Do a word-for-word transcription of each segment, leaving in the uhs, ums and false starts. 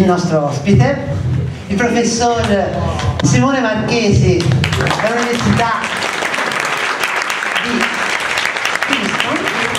il nostro ospite, il professor Simone Marchesi dell'Università di Princeton,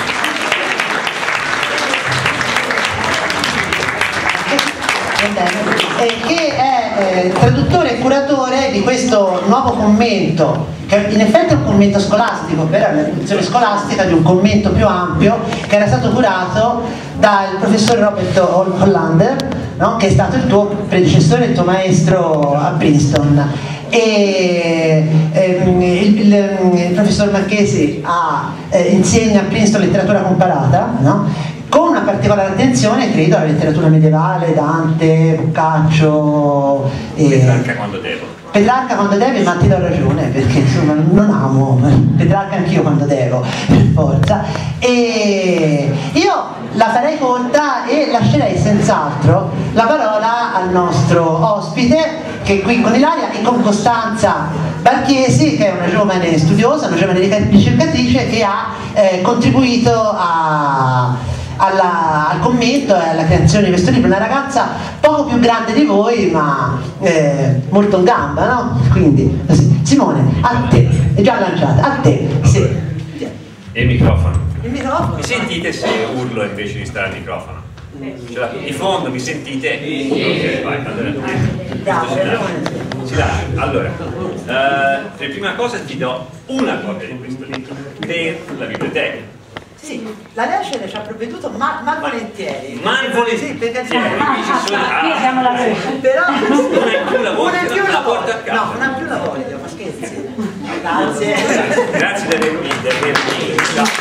che è eh, traduttore e curatore di questo nuovo commento, che in effetti è un commento scolastico, però è un'edizione scolastica di un commento più ampio che era stato curato dal professor Robert Hollander, no? Che è stato il tuo predecessore, il tuo maestro a Princeton. E ehm, il, il, il professor Marchesi ha, eh, insegna a Princeton letteratura comparata, no? Con una particolare attenzione, credo, alla letteratura medievale, Dante, Boccaccio e... Petrarca quando devo. Petrarca quando deve, ma ti do ragione, perché insomma non amo Petrarca anch'io quando devo, per forza. E io la farei corta e lascerei senz'altro la parola al nostro ospite, che è qui con Ilaria e con Costanza Marchesi, che è una giovane studiosa, una giovane ricercatrice che ha eh, contribuito a... Alla, al commento e alla creazione di questo libro, una ragazza poco più grande di voi ma eh, molto in gamba, no? Quindi Simone, a te, è già lanciata, a te, sì. E il microfono. Il microfono? Mi sentite se urlo invece di stare al microfono? Cioè, di fondo mi sentite? Ok, vai, allora. Si lascia. Allora, uh, per prima cosa ti do una copia di questo libro per la biblioteca. Sì, la Lecere ci ha provveduto ma, ma volentieri. Ma volentieri. Sì, perché sì, qui siamo la però una in più la voglio, una in più la porto a casa. No, una in più la voglio, ma scherzi. Grazie. Grazie di avermi, di avermi.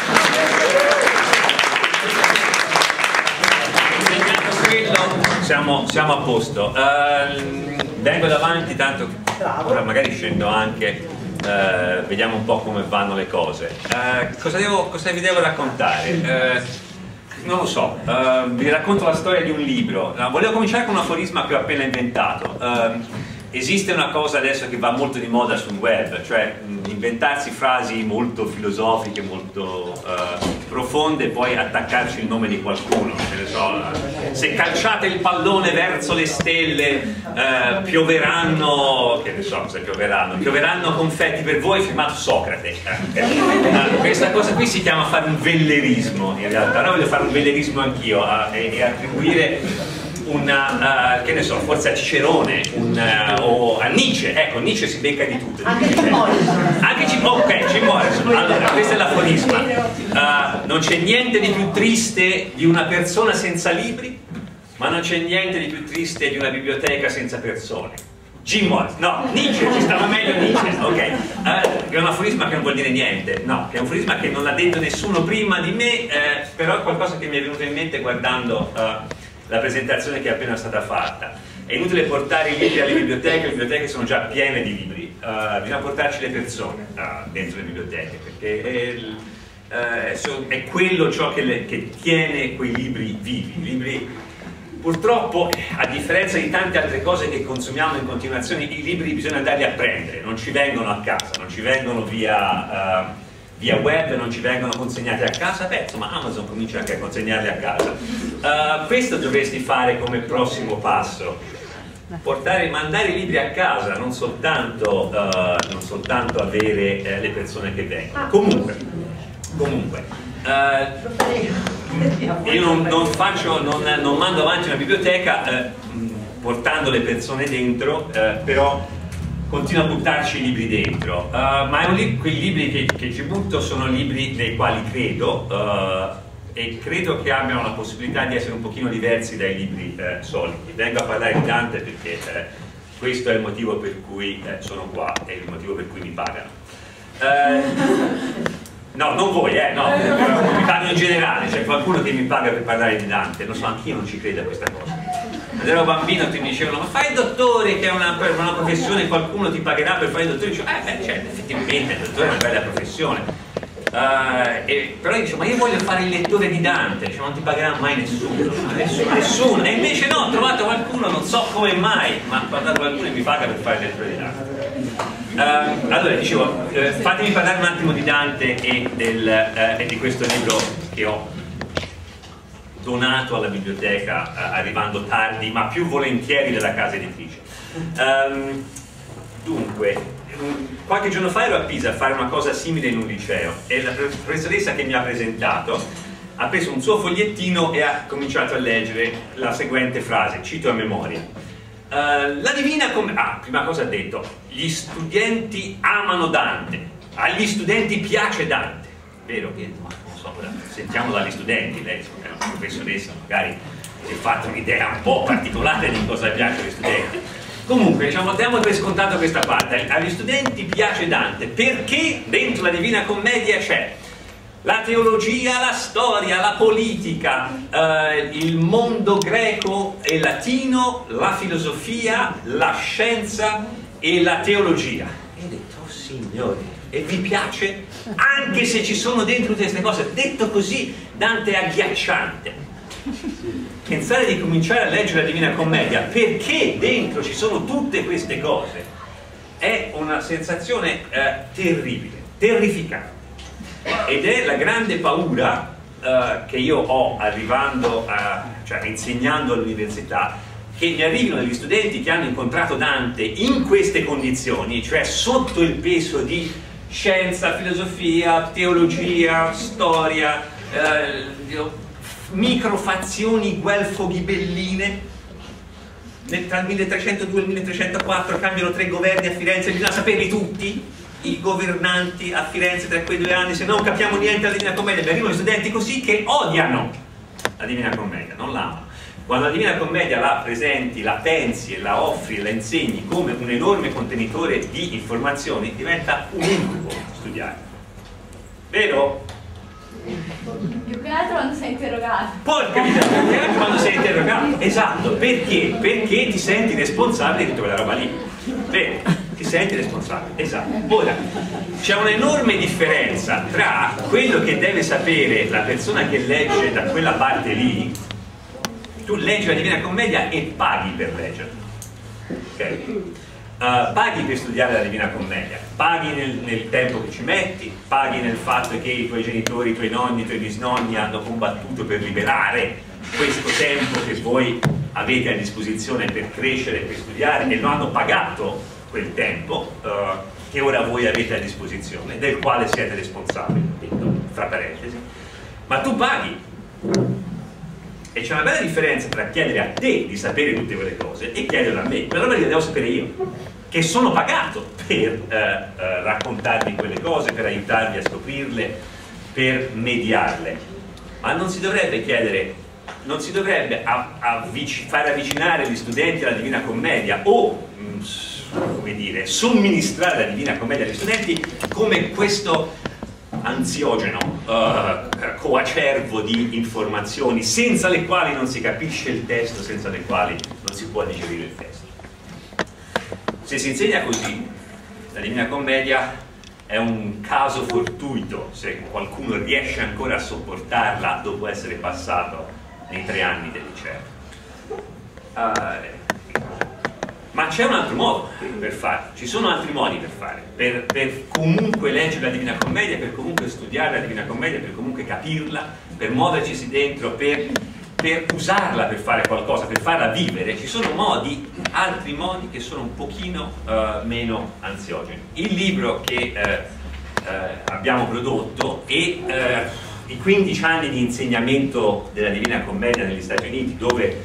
Siamo, siamo a posto. Uh, vengo davanti, tanto ora magari scendo anche. Uh, vediamo un po' come vanno le cose. Uh, cosa, devo, cosa vi devo raccontare? Uh, non lo so, uh, vi racconto la storia di un libro. Uh, volevo cominciare con un aforisma che ho appena inventato. Uh, esiste una cosa adesso che va molto di moda sul web, cioè mh, inventarsi frasi molto filosofiche, molto uh, profonde e poi attaccarci il nome di qualcuno. Che ne so, se calciate il pallone verso le stelle uh, pioveranno, che ne so cosa pioveranno, pioveranno confetti per voi, firmato Socrate. Uh, questa cosa qui si chiama fare un vellerismo, in realtà. Ora voglio fare un vellerismo anch'io uh, e, e attribuire una, uh, che ne so, forse a Cicerone un, uh, o a Nietzsche. Ecco, Nietzsche si becca di tutto. Anche Jim Morrison. Anche Jim, ok, Jim Morrison. Allora, questo è l'aforisma. Uh, non c'è niente di più triste di una persona senza libri, ma non c'è niente di più triste di una biblioteca senza persone. Jim Morrison, no, Nietzsche, ci stava meglio Nietzsche, ok. Uh, è un aforisma che non vuol dire niente, no, è un aforisma che non l'ha detto nessuno prima di me, eh, però è qualcosa che mi è venuto in mente guardando uh, la presentazione che è appena stata fatta. È inutile portare i libri alle biblioteche, le biblioteche sono già piene di libri, uh, bisogna portarci le persone uh, dentro le biblioteche, perché è, uh, è quello ciò che, le, che tiene quei libri vivi. I libri, purtroppo, a differenza di tante altre cose che consumiamo in continuazione, i libri bisogna andarli a prendere, non ci vengono a casa, non ci vengono via... Uh, via web, non ci vengono consegnati a casa. Beh, insomma, Amazon comincia anche a consegnarli a casa. Uh, questo dovresti fare come prossimo passo, portare, mandare i libri a casa, non soltanto, uh, non soltanto avere eh, le persone che vengono. Comunque, comunque uh, io non, non faccio, non, non mando avanti una biblioteca uh, portando le persone dentro, uh, però continuo a buttarci i libri dentro, uh, ma è un li quei libri che, che ci butto sono libri nei quali credo uh, e credo che abbiano la possibilità di essere un pochino diversi dai libri uh, soliti. Vengo a parlare di Dante perché uh, questo è il motivo per cui uh, sono qua, è il motivo per cui mi pagano. Uh, no, non voi, eh, no, mi pagano in generale, c'è qualcuno che mi paga per parlare di Dante, lo so, anch'io non ci credo a questa cosa. Quando ero bambino ti dicevano, ma fai il dottore, che è una, una professione, qualcuno ti pagherà per fare il dottore. Dicevo, eh beh, certo, effettivamente il dottore è una bella professione. Uh, e, però io dicevo, ma io voglio fare il lettore di Dante. Dicevo, non ti pagherà mai nessuno, nessuno, nessuno. E invece no, ho trovato qualcuno, non so come mai, ma ho trovato qualcuno che mi paga per fare il lettore di Dante. Uh, allora, dicevo, uh, fatemi parlare un attimo di Dante e, del, uh, e di questo libro che ho donato alla biblioteca eh, arrivando tardi, ma più volentieri della casa editrice. Um, dunque, qualche giorno fa ero a Pisa a fare una cosa simile in un liceo e la professoressa che mi ha presentato ha preso un suo fogliettino e ha cominciato a leggere la seguente frase, cito a memoria. Uh, la Divina Commedia, ah, prima cosa ha detto, gli studenti amano Dante, agli studenti piace Dante, vero che, non so, sentiamo dagli studenti, lei è una professoressa, magari si è fatta un'idea un po' particolare di cosa piace agli studenti. Comunque, diciamo, diamo per scontato questa parte. Agli studenti piace Dante perché dentro la Divina Commedia c'è la teologia, la storia, la politica, eh, il mondo greco e latino, la filosofia, la scienza e la teologia. E ho detto, oh signore, e vi piace? Anche se ci sono dentro tutte queste cose. Detto così, Dante è agghiacciante. Pensare di cominciare a leggere la Divina Commedia perché dentro ci sono tutte queste cose è una sensazione eh, terribile, terrificante, ed è la grande paura eh, che io ho arrivando a, cioè insegnando all'università, che mi arrivino degli studenti che hanno incontrato Dante in queste condizioni, cioè sotto il peso di scienza, filosofia, teologia, storia, eh, microfazioni guelfo-ghibelline, tra il milletrecentodue e il milletrecentoquattro cambiano tre governi a Firenze, bisogna saperli tutti, i governanti a Firenze tra quei due anni, se no non capiamo niente della Divina Commedia. Mi arrivano studenti così che odiano la Divina Commedia, non l'amano. Quando la Divina Commedia la presenti, la pensi e la offri e la insegni come un enorme contenitore di informazioni, diventa un incubo studiare, vero? Più che altro quando sei interrogato. Porca miseria, più che altro quando sei interrogato. Esatto, perché? Perché ti senti responsabile di tutta quella roba lì. Vero, ti senti responsabile, esatto. Ora, c'è un'enorme differenza tra quello che deve sapere la persona che legge da quella parte lì. Tu leggi la Divina Commedia e paghi per leggerla. Ok? Uh, paghi per studiare la Divina Commedia, paghi nel, nel tempo che ci metti, paghi nel fatto che i tuoi genitori, i tuoi nonni, i tuoi bisnonni hanno combattuto per liberare questo tempo che voi avete a disposizione per crescere, per studiare, e lo hanno pagato quel tempo uh, che ora voi avete a disposizione, del quale siete responsabili, detto fra parentesi, ma tu paghi. E c'è una bella differenza tra chiedere a te di sapere tutte quelle cose e chiedere a me, quella roba che devo sapere io, che sono pagato per eh, eh, raccontarvi quelle cose, per aiutarvi a scoprirle, per mediarle. Ma non si dovrebbe chiedere, non si dovrebbe avvic- far avvicinare gli studenti alla Divina Commedia o, mh, come dire, somministrare la Divina Commedia agli studenti come questo ansiogeno, uh, coacervo di informazioni senza le quali non si capisce il testo, senza le quali non si può digerire il testo. Se si insegna così, la Divina Commedia è un caso fortuito se qualcuno riesce ancora a sopportarla dopo essere passato nei tre anni del liceo. Uh, Ma c'è un altro modo per fare, ci sono altri modi per fare, per, per comunque leggere la Divina Commedia, per comunque studiare la Divina Commedia, per comunque capirla, per muoverci dentro, per, per usarla per fare qualcosa, per farla vivere. Ci sono modi, altri modi che sono un pochino uh, meno ansiogeni. Il libro che uh, uh, abbiamo prodotto e uh, i quindici anni di insegnamento della Divina Commedia negli Stati Uniti, dove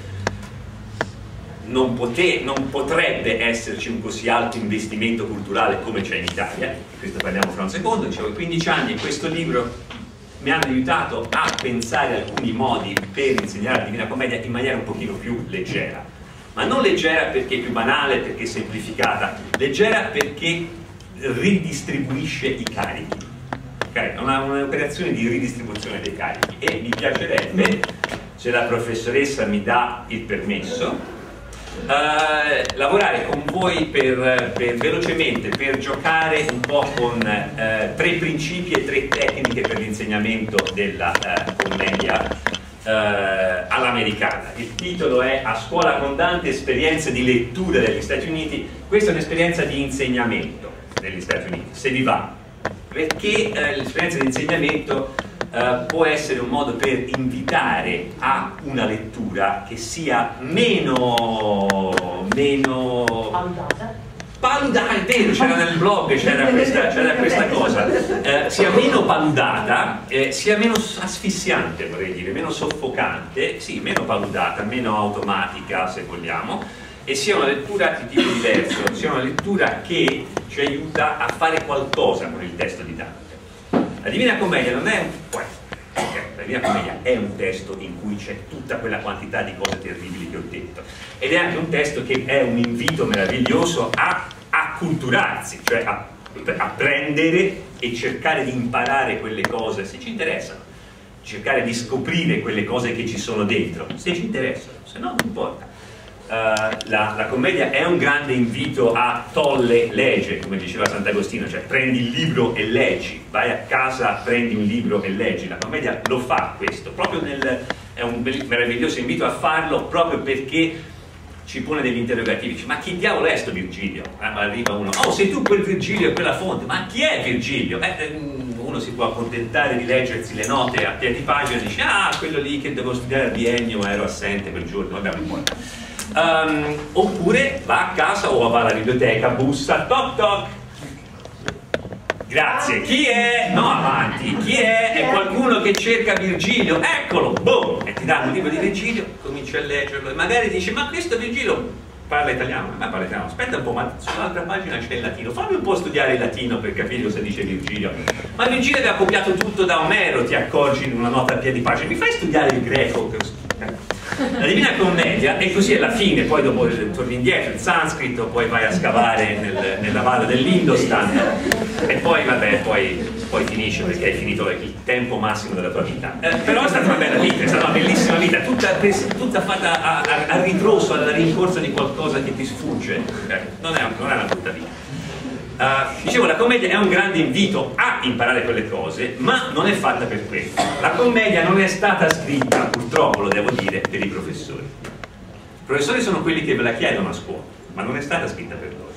Non, poté, non potrebbe esserci un così alto investimento culturale come c'è in Italia, di questo parliamo fra un secondo. Dicevo, quindici anni e questo libro mi hanno aiutato a pensare alcuni modi per insegnare la Divina Commedia in maniera un pochino più leggera, ma non leggera perché è più banale, perché è semplificata, leggera perché ridistribuisce i carichi. Okay? È un'operazione di ridistribuzione dei carichi e mi piacerebbe, se la professoressa mi dà il permesso, Uh, lavorare con voi per, per velocemente, per giocare un po' con uh, tre principi e tre tecniche per l'insegnamento della uh, commedia uh, all'americana. Il titolo è A scuola con Dante, esperienze di lettura degli Stati Uniti. Questa è un'esperienza di insegnamento negli Stati Uniti, se vi va, perché uh, l'esperienza di insegnamento uh, può essere un modo per invitare a una lettura che sia meno meno Paludata. paludata, è vero, c'era nel blog, c'era questa, c'era questa cosa, eh, sia meno paludata, eh, sia meno asfissiante, vorrei dire, meno soffocante, sì, meno paludata, meno automatica se vogliamo, e sia una lettura di tipo diverso, sia una lettura che ci aiuta a fare qualcosa con il testo di Dante. La Divina Commedia non è un poema, okay? La Divina Commedia è un testo in cui c'è tutta quella quantità di cose terribili che ho detto, ed è anche un testo che è un invito meraviglioso a acculturarsi, cioè a, a prendere e cercare di imparare quelle cose se ci interessano, cercare di scoprire quelle cose che ci sono dentro se ci interessano, se no non importa. Uh, la, la commedia è un grande invito a tolle legge, come diceva Sant'Agostino, cioè prendi il libro e leggi, vai a casa, prendi un libro e leggi. La commedia lo fa questo, proprio nel, è un meraviglioso invito a farlo proprio perché ci pone degli interrogativi. Dice, ma chi diavolo è sto Virgilio? Eh, arriva uno, oh sei tu quel Virgilio e quella fonte, ma chi è Virgilio? Eh, uno si può accontentare di leggersi le note a piedi pagina e dice, ah quello lì che devo studiare al biennio ma ero assente quel giorno, vabbè non importa. Um, oppure va a casa o va alla biblioteca, bussa, toc toc, grazie, chi è? No, avanti, chi è? È qualcuno che cerca Virgilio, eccolo, boom, e ti danno un libro di Virgilio, cominci a leggerlo e magari dici, ma questo Virgilio parla italiano, ma parla italiano, aspetta un po', ma sull'altra pagina c'è il latino, fammi un po' studiare il latino per capire cosa dice Virgilio. Ma Virgilio aveva copiato tutto da Omero, ti accorgi in una nota a piedi pagina, mi fai studiare il greco? La Divina Commedia, e così alla fine, poi dopo torni indietro, il sanscrito, poi vai a scavare nel, nella valle dell'Indostan e poi vabbè, poi, poi finisce perché hai finito il tempo massimo della tua vita. Eh, però è stata una bella vita, è stata una bellissima vita, tutta, tutta fatta a, a, a ritroso, alla rincorsa di qualcosa che ti sfugge. Eh, non, è, non è una brutta vita. Uh, dicevo, la commedia è un grande invito a imparare quelle cose, ma non è fatta per questo. La commedia non è stata scritta, purtroppo lo devo dire, per i professori. I professori sono quelli che ve la chiedono a scuola, ma non è stata scritta per loro.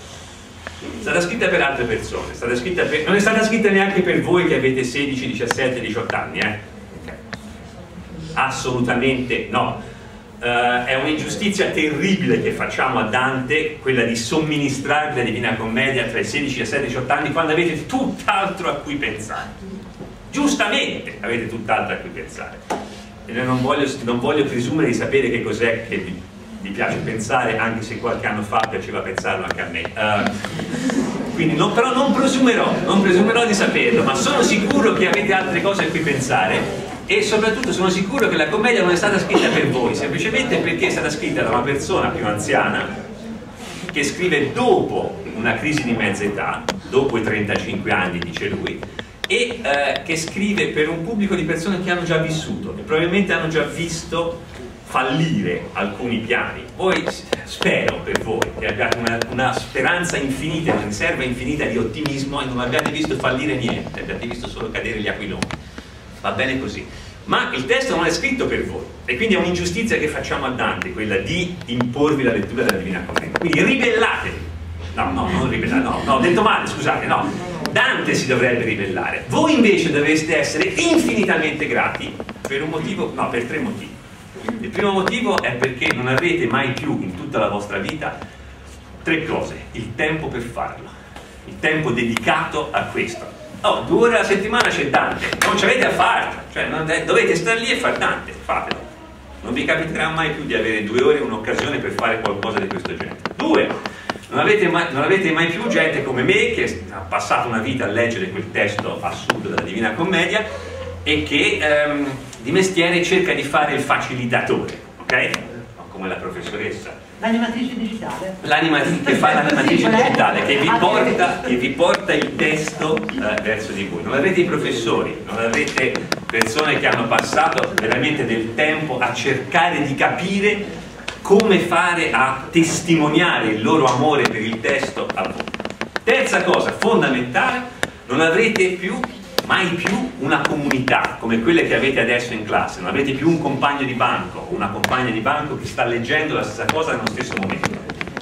È stata scritta per altre persone, è stata scritta per... non è stata scritta neanche per voi che avete sedici, diciassette, diciotto anni, eh? Okay. Assolutamente no. Uh, è un'ingiustizia terribile che facciamo a Dante, quella di somministrarvi la Divina Commedia tra i sedici, diciassette, diciotto anni, quando avete tutt'altro a cui pensare. Giustamente avete tutt'altro a cui pensare. E non voglio, non voglio presumere di sapere che cos'è che vi, vi piace pensare, anche se qualche anno fa piaceva pensarlo anche a me. Uh, quindi non, però non presumerò, non presumerò di saperlo, ma sono sicuro che avete altre cose a cui pensare. E soprattutto sono sicuro che la commedia non è stata scritta per voi, semplicemente perché è stata scritta da una persona più anziana che scrive dopo una crisi di mezza età, dopo i trentacinque anni, dice lui, e eh, che scrive per un pubblico di persone che hanno già vissuto e probabilmente hanno già visto fallire alcuni piani. Voi, spero per voi, che abbiate una, una speranza infinita, una riserva infinita di ottimismo e non abbiate visto fallire niente, abbiate visto solo cadere gli aquiloni. Va bene così, ma il testo non è scritto per voi e quindi è un'ingiustizia che facciamo a Dante, quella di imporvi la lettura della Divina Commedia. Quindi ribellatevi. No, no, non ribellate, no, no, ho detto male, scusate, no. Dante si dovrebbe ribellare. Voi invece dovreste essere infinitamente grati per un motivo, no, per tre motivi. Il primo motivo è perché non avrete mai più in tutta la vostra vita tre cose: il tempo per farlo, il tempo dedicato a questo. Oh, due ore alla settimana c'è Dante, non ci avete a farlo, cioè non dovete stare lì e fare Dante, fatelo. Non vi capiterà mai più di avere due ore un'occasione per fare qualcosa di questo genere. Due, non avete, mai, non avete mai più gente come me che ha passato una vita a leggere quel testo assurdo della Divina Commedia e che ehm, di mestiere cerca di fare il facilitatore, ok? Come la professoressa. L'animatrice digitale. L'animatrice che fa l'animatrice digitale, che vi porta, che vi porta il testo eh, verso di voi. Non avrete i professori, non avrete persone che hanno passato veramente del tempo a cercare di capire come fare a testimoniare il loro amore per il testo a voi. Terza cosa fondamentale, non avrete più mai più una comunità come quelle che avete adesso in classe, non avete più un compagno di banco, una compagna di banco che sta leggendo la stessa cosa nello stesso momento.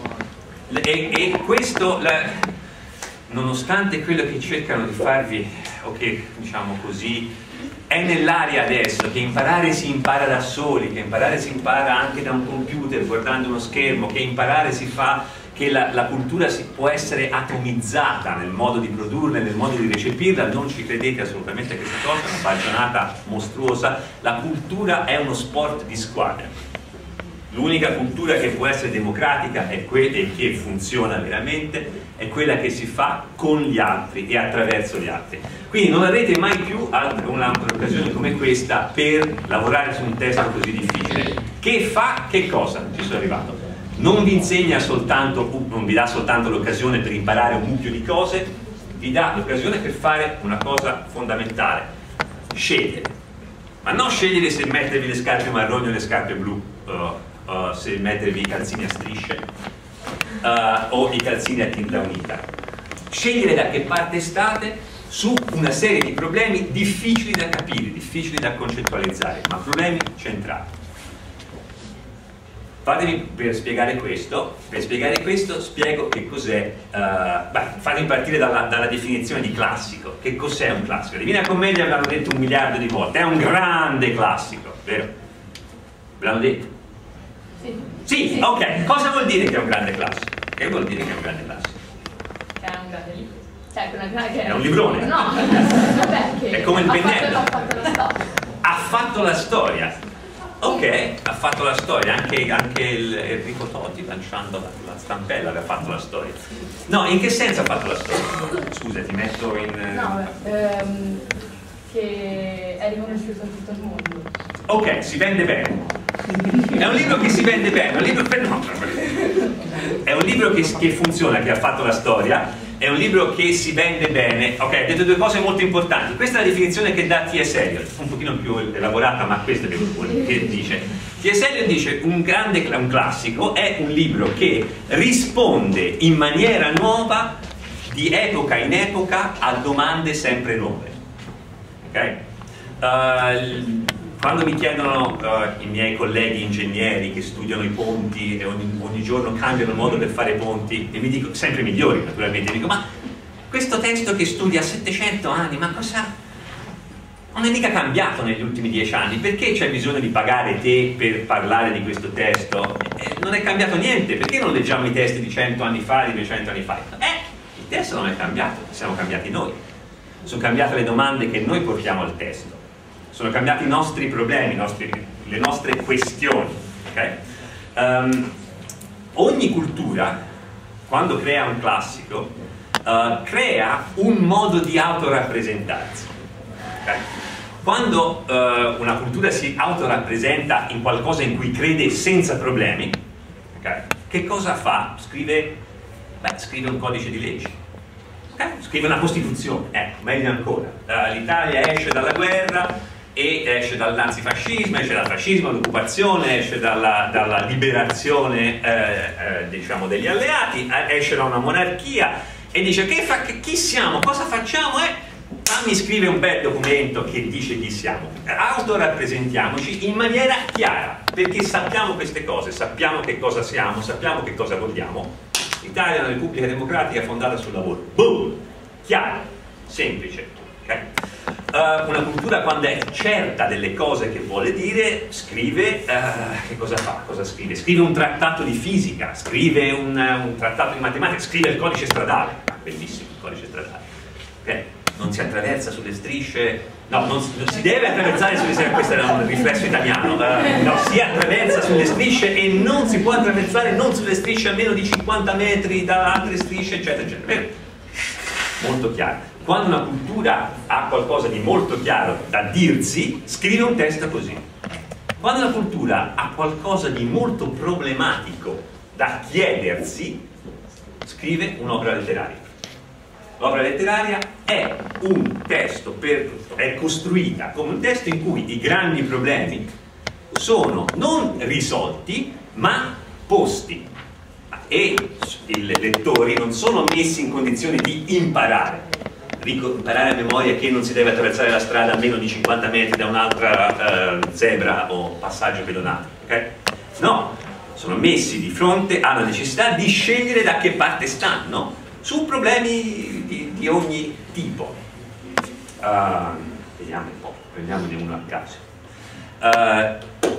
E, e questo, la, nonostante quello che cercano di farvi o che, diciamo così, è nell'aria adesso, che imparare si impara da soli, che imparare si impara anche da un computer, guardando uno schermo, che imparare si fa, che la, la cultura si può essere atomizzata nel modo di produrla, nel modo di recepirla. Non ci credete assolutamente a questa cosa, è una baggianata mostruosa. La cultura è uno sport di squadra. L'unica cultura che può essere democratica è quella che funziona veramente, è quella che si fa con gli altri e attraverso gli altri. Quindi non avrete mai più un'altra occasione come questa per lavorare su un testo così difficile, che fa che cosa? Ci sono arrivato. Non vi insegna soltanto, non vi dà soltanto l'occasione per imparare un mucchio di cose, vi dà l'occasione per fare una cosa fondamentale: scegliere. Ma non scegliere se mettervi le scarpe marroni o le scarpe blu, uh, uh, se mettervi i calzini a strisce uh, o i calzini a tinta unita. Scegliere da che parte state su una serie di problemi difficili da capire, difficili da concettualizzare, ma problemi centrali. Fatemi, per spiegare questo, per spiegare questo spiego che cos'è, uh, beh, fatemi partire dalla, dalla definizione di classico. Che cos'è un classico? La Divina Commedia ve l'hanno detto un miliardo di volte, è un grande classico, vero? Ve l'hanno detto? Sì. Sì, Sì. Ok, cosa vuol dire che è un grande classico? Che vuol dire che è un grande classico? Che è un grande libro. Cioè, che È un librone? No, vabbè, che È come il ha pennello. fatto, ha fatto la storia. Ha fatto la storia. Ok, ha fatto la storia, anche, anche il Enrico Totti, lanciando la, la stampella, aveva fatto la storia. No, in che senso ha fatto la storia? Scusa, ti metto in... No, ehm, che è riconosciuto in tutto il mondo. Ok, si vende bene. È un libro che si vende bene, è un libro, no, è un libro che, che funziona, che ha fatto la storia, è un libro che si vende bene. Ok, ho detto due cose molto importanti. Questa è la definizione che dà T S. Eliot, un pochino più elaborata, ma questa è quello che dice. T S. Eliot dice un grande, un classico è un libro che risponde in maniera nuova, di epoca in epoca, a domande sempre nuove. Ok? Uh, Quando mi chiedono uh, i miei colleghi ingegneri che studiano i ponti e ogni, ogni giorno cambiano il modo per fare ponti, e mi dico, sempre migliori naturalmente, dico: ma questo testo che studia settecento anni, ma cosa? Non è mica cambiato negli ultimi dieci anni, perché c'è bisogno di pagare te per parlare di questo testo? Eh, non è cambiato niente, perché non leggiamo i testi di cento anni fa, di duecento anni fa? Eh, il testo non è cambiato, siamo cambiati noi, sono cambiate le domande che noi portiamo al testo. Sono cambiati i nostri problemi, i nostri, le nostre questioni. Okay? Um, ogni cultura, quando crea un classico, uh, crea un modo di autorappresentarsi. Okay? Quando uh, una cultura si autorappresenta in qualcosa in cui crede senza problemi, okay? Che cosa fa? Scrive, beh, scrive un codice di leggi. Okay? Scrive una Costituzione. Ecco, meglio ancora. Uh, L'Italia esce dalla guerra e esce dal nazifascismo, esce dal fascismo, dall'occupazione, esce dalla, dalla liberazione eh, eh, diciamo degli alleati, esce da una monarchia e dice: che fa, che, chi siamo, cosa facciamo? Eh, fammi scrivere un bel documento che dice chi siamo. Autorappresentiamoci in maniera chiara, perché sappiamo queste cose, sappiamo che cosa siamo, sappiamo che cosa vogliamo. L'Italia è una repubblica democratica fondata sul lavoro. Boom! Chiaro, semplice. Okay? Uh, una cultura, quando è certa delle cose che vuole dire, scrive, uh, che cosa fa? Cosa scrive? Scrive un trattato di fisica, scrive un, uh, un trattato di matematica, scrive il codice stradale. Ah, bellissimo il codice stradale. Okay? Non si attraversa sulle strisce, no, non, non si deve attraversare sulle strisce, questo è un riflesso italiano, uh, no, si attraversa sulle strisce e non si può attraversare non sulle strisce a meno di cinquanta metri da altre strisce, eccetera, eccetera. Vero? Molto chiaro. Quando una cultura ha qualcosa di molto chiaro da dirsi, scrive un testo così. Quando una cultura ha qualcosa di molto problematico da chiedersi, scrive un'opera letteraria. L'opera letteraria è un testo, per, è costruita come un testo in cui i grandi problemi sono non risolti, ma posti. E i lettori non sono messi in condizione di imparare. Imparare a memoria che non si deve attraversare la strada a meno di cinquanta metri da un'altra uh, zebra o passaggio pedonale, okay? No, sono messi di fronte alla necessità di scegliere da che parte stanno su problemi di, di ogni tipo. Uh, vediamo un po', prendiamone uno a caso. Uh,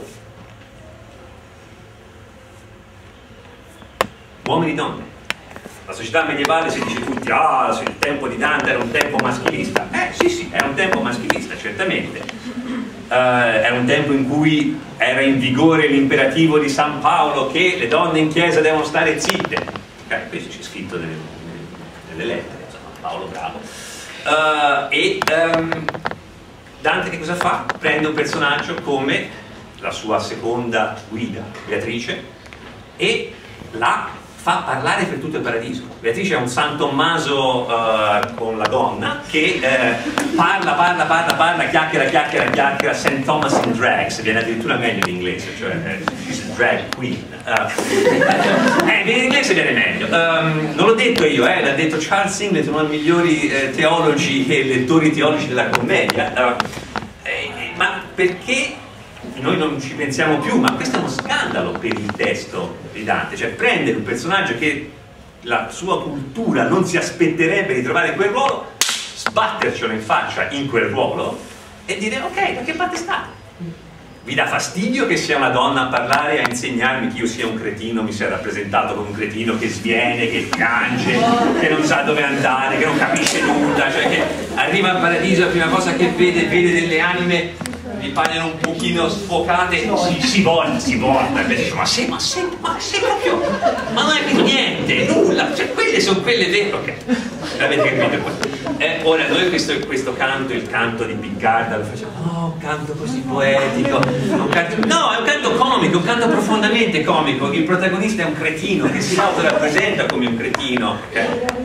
uomini e donne. La società medievale si dice tutti, ah, il tempo di Dante era un tempo maschilista. Eh sì sì, era un tempo maschilista, certamente. Uh, era un tempo in cui era in vigore l'imperativo di San Paolo che le donne in chiesa devono stare zitte. Okay, questo c'è scritto nelle, nelle lettere, insomma, Paolo bravo. Uh, e um, Dante che cosa fa? Prende un personaggio come la sua seconda guida, Beatrice, e la fa parlare per tutto il paradiso. Beatrice è un San Tommaso uh, con la donna che uh, parla, parla, parla, parla, chiacchiera, chiacchiera, chiacchiera, Saint Thomas in drags, viene addirittura meglio in inglese, cioè uh, she's a drag queen. Uh, eh, in inglese viene meglio. Um, non l'ho detto io, eh, l'ha detto Charles Singleton, uno dei migliori eh, teologi e lettori teologi della commedia. Uh, eh, ma perché noi non ci pensiamo più, ma questo è uno scandalo per il testo di Dante, cioè prendere un personaggio che la sua cultura non si aspetterebbe di trovare in quel ruolo, sbattercelo in faccia in quel ruolo e dire ok, da che parte state? Vi dà fastidio che sia una donna a parlare, a insegnarmi che io sia un cretino, mi sia rappresentato come un cretino che sviene, che piange, che non sa dove andare, che non capisce nulla, cioè che arriva al paradiso e la prima cosa che vede, vede delle anime gli paiono un pochino sfocate, si, si volta, si volta, e dice, ma sei, ma sei, ma sei proprio, ma non hai capito niente, nulla, cioè quelle sono quelle vere, ok, avete capito? Eh, ora noi questo, questo canto, il canto di Piccarda, lo facciamo, oh, un canto così poetico, un canto, no, è un canto comico, un canto profondamente comico, il protagonista è un cretino che si autorappresenta come un cretino, okay?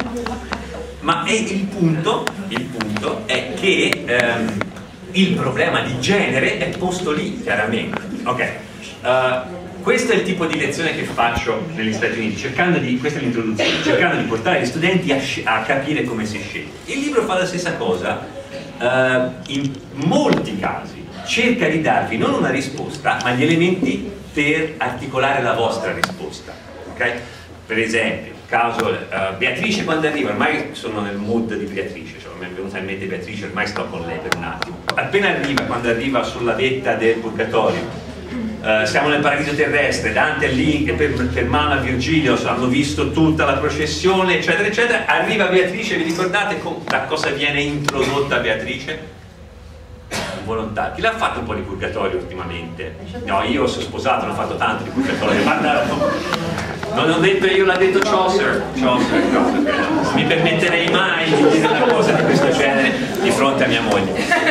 Ma è il punto, il punto è che ehm, il problema di genere è posto lì, chiaramente. Ok, uh, questo è il tipo di lezione che faccio negli Stati Uniti, cercando di, questa è l'introduzione, cercando di portare gli studenti a, a capire come si sceglie. Il libro fa la stessa cosa, uh, in molti casi cerca di darvi non una risposta, ma gli elementi per articolare la vostra risposta. Ok? Per esempio, caso uh, Beatrice quando arriva, ormai sono nel mood di Beatrice, cioè mi è venuta in mente Beatrice, ormai sto con lei per un attimo. Appena arriva, quando arriva sulla vetta del Purgatorio, uh, siamo nel paradiso terrestre, Dante è lì per, per mano a Virgilio, hanno visto tutta la processione, eccetera, eccetera, arriva Beatrice, vi ricordate da cosa viene introdotta Beatrice? Volontà. Chi l'ha fatto un po' di purgatorio ultimamente? No, io sono sposato, non ho fatto tanto di purgatorio, guarda, non ho detto io, l'ha detto Chaucer, Chaucer, Chaucer, non mi permetterei mai di dire una cosa di questo genere di fronte a mia moglie.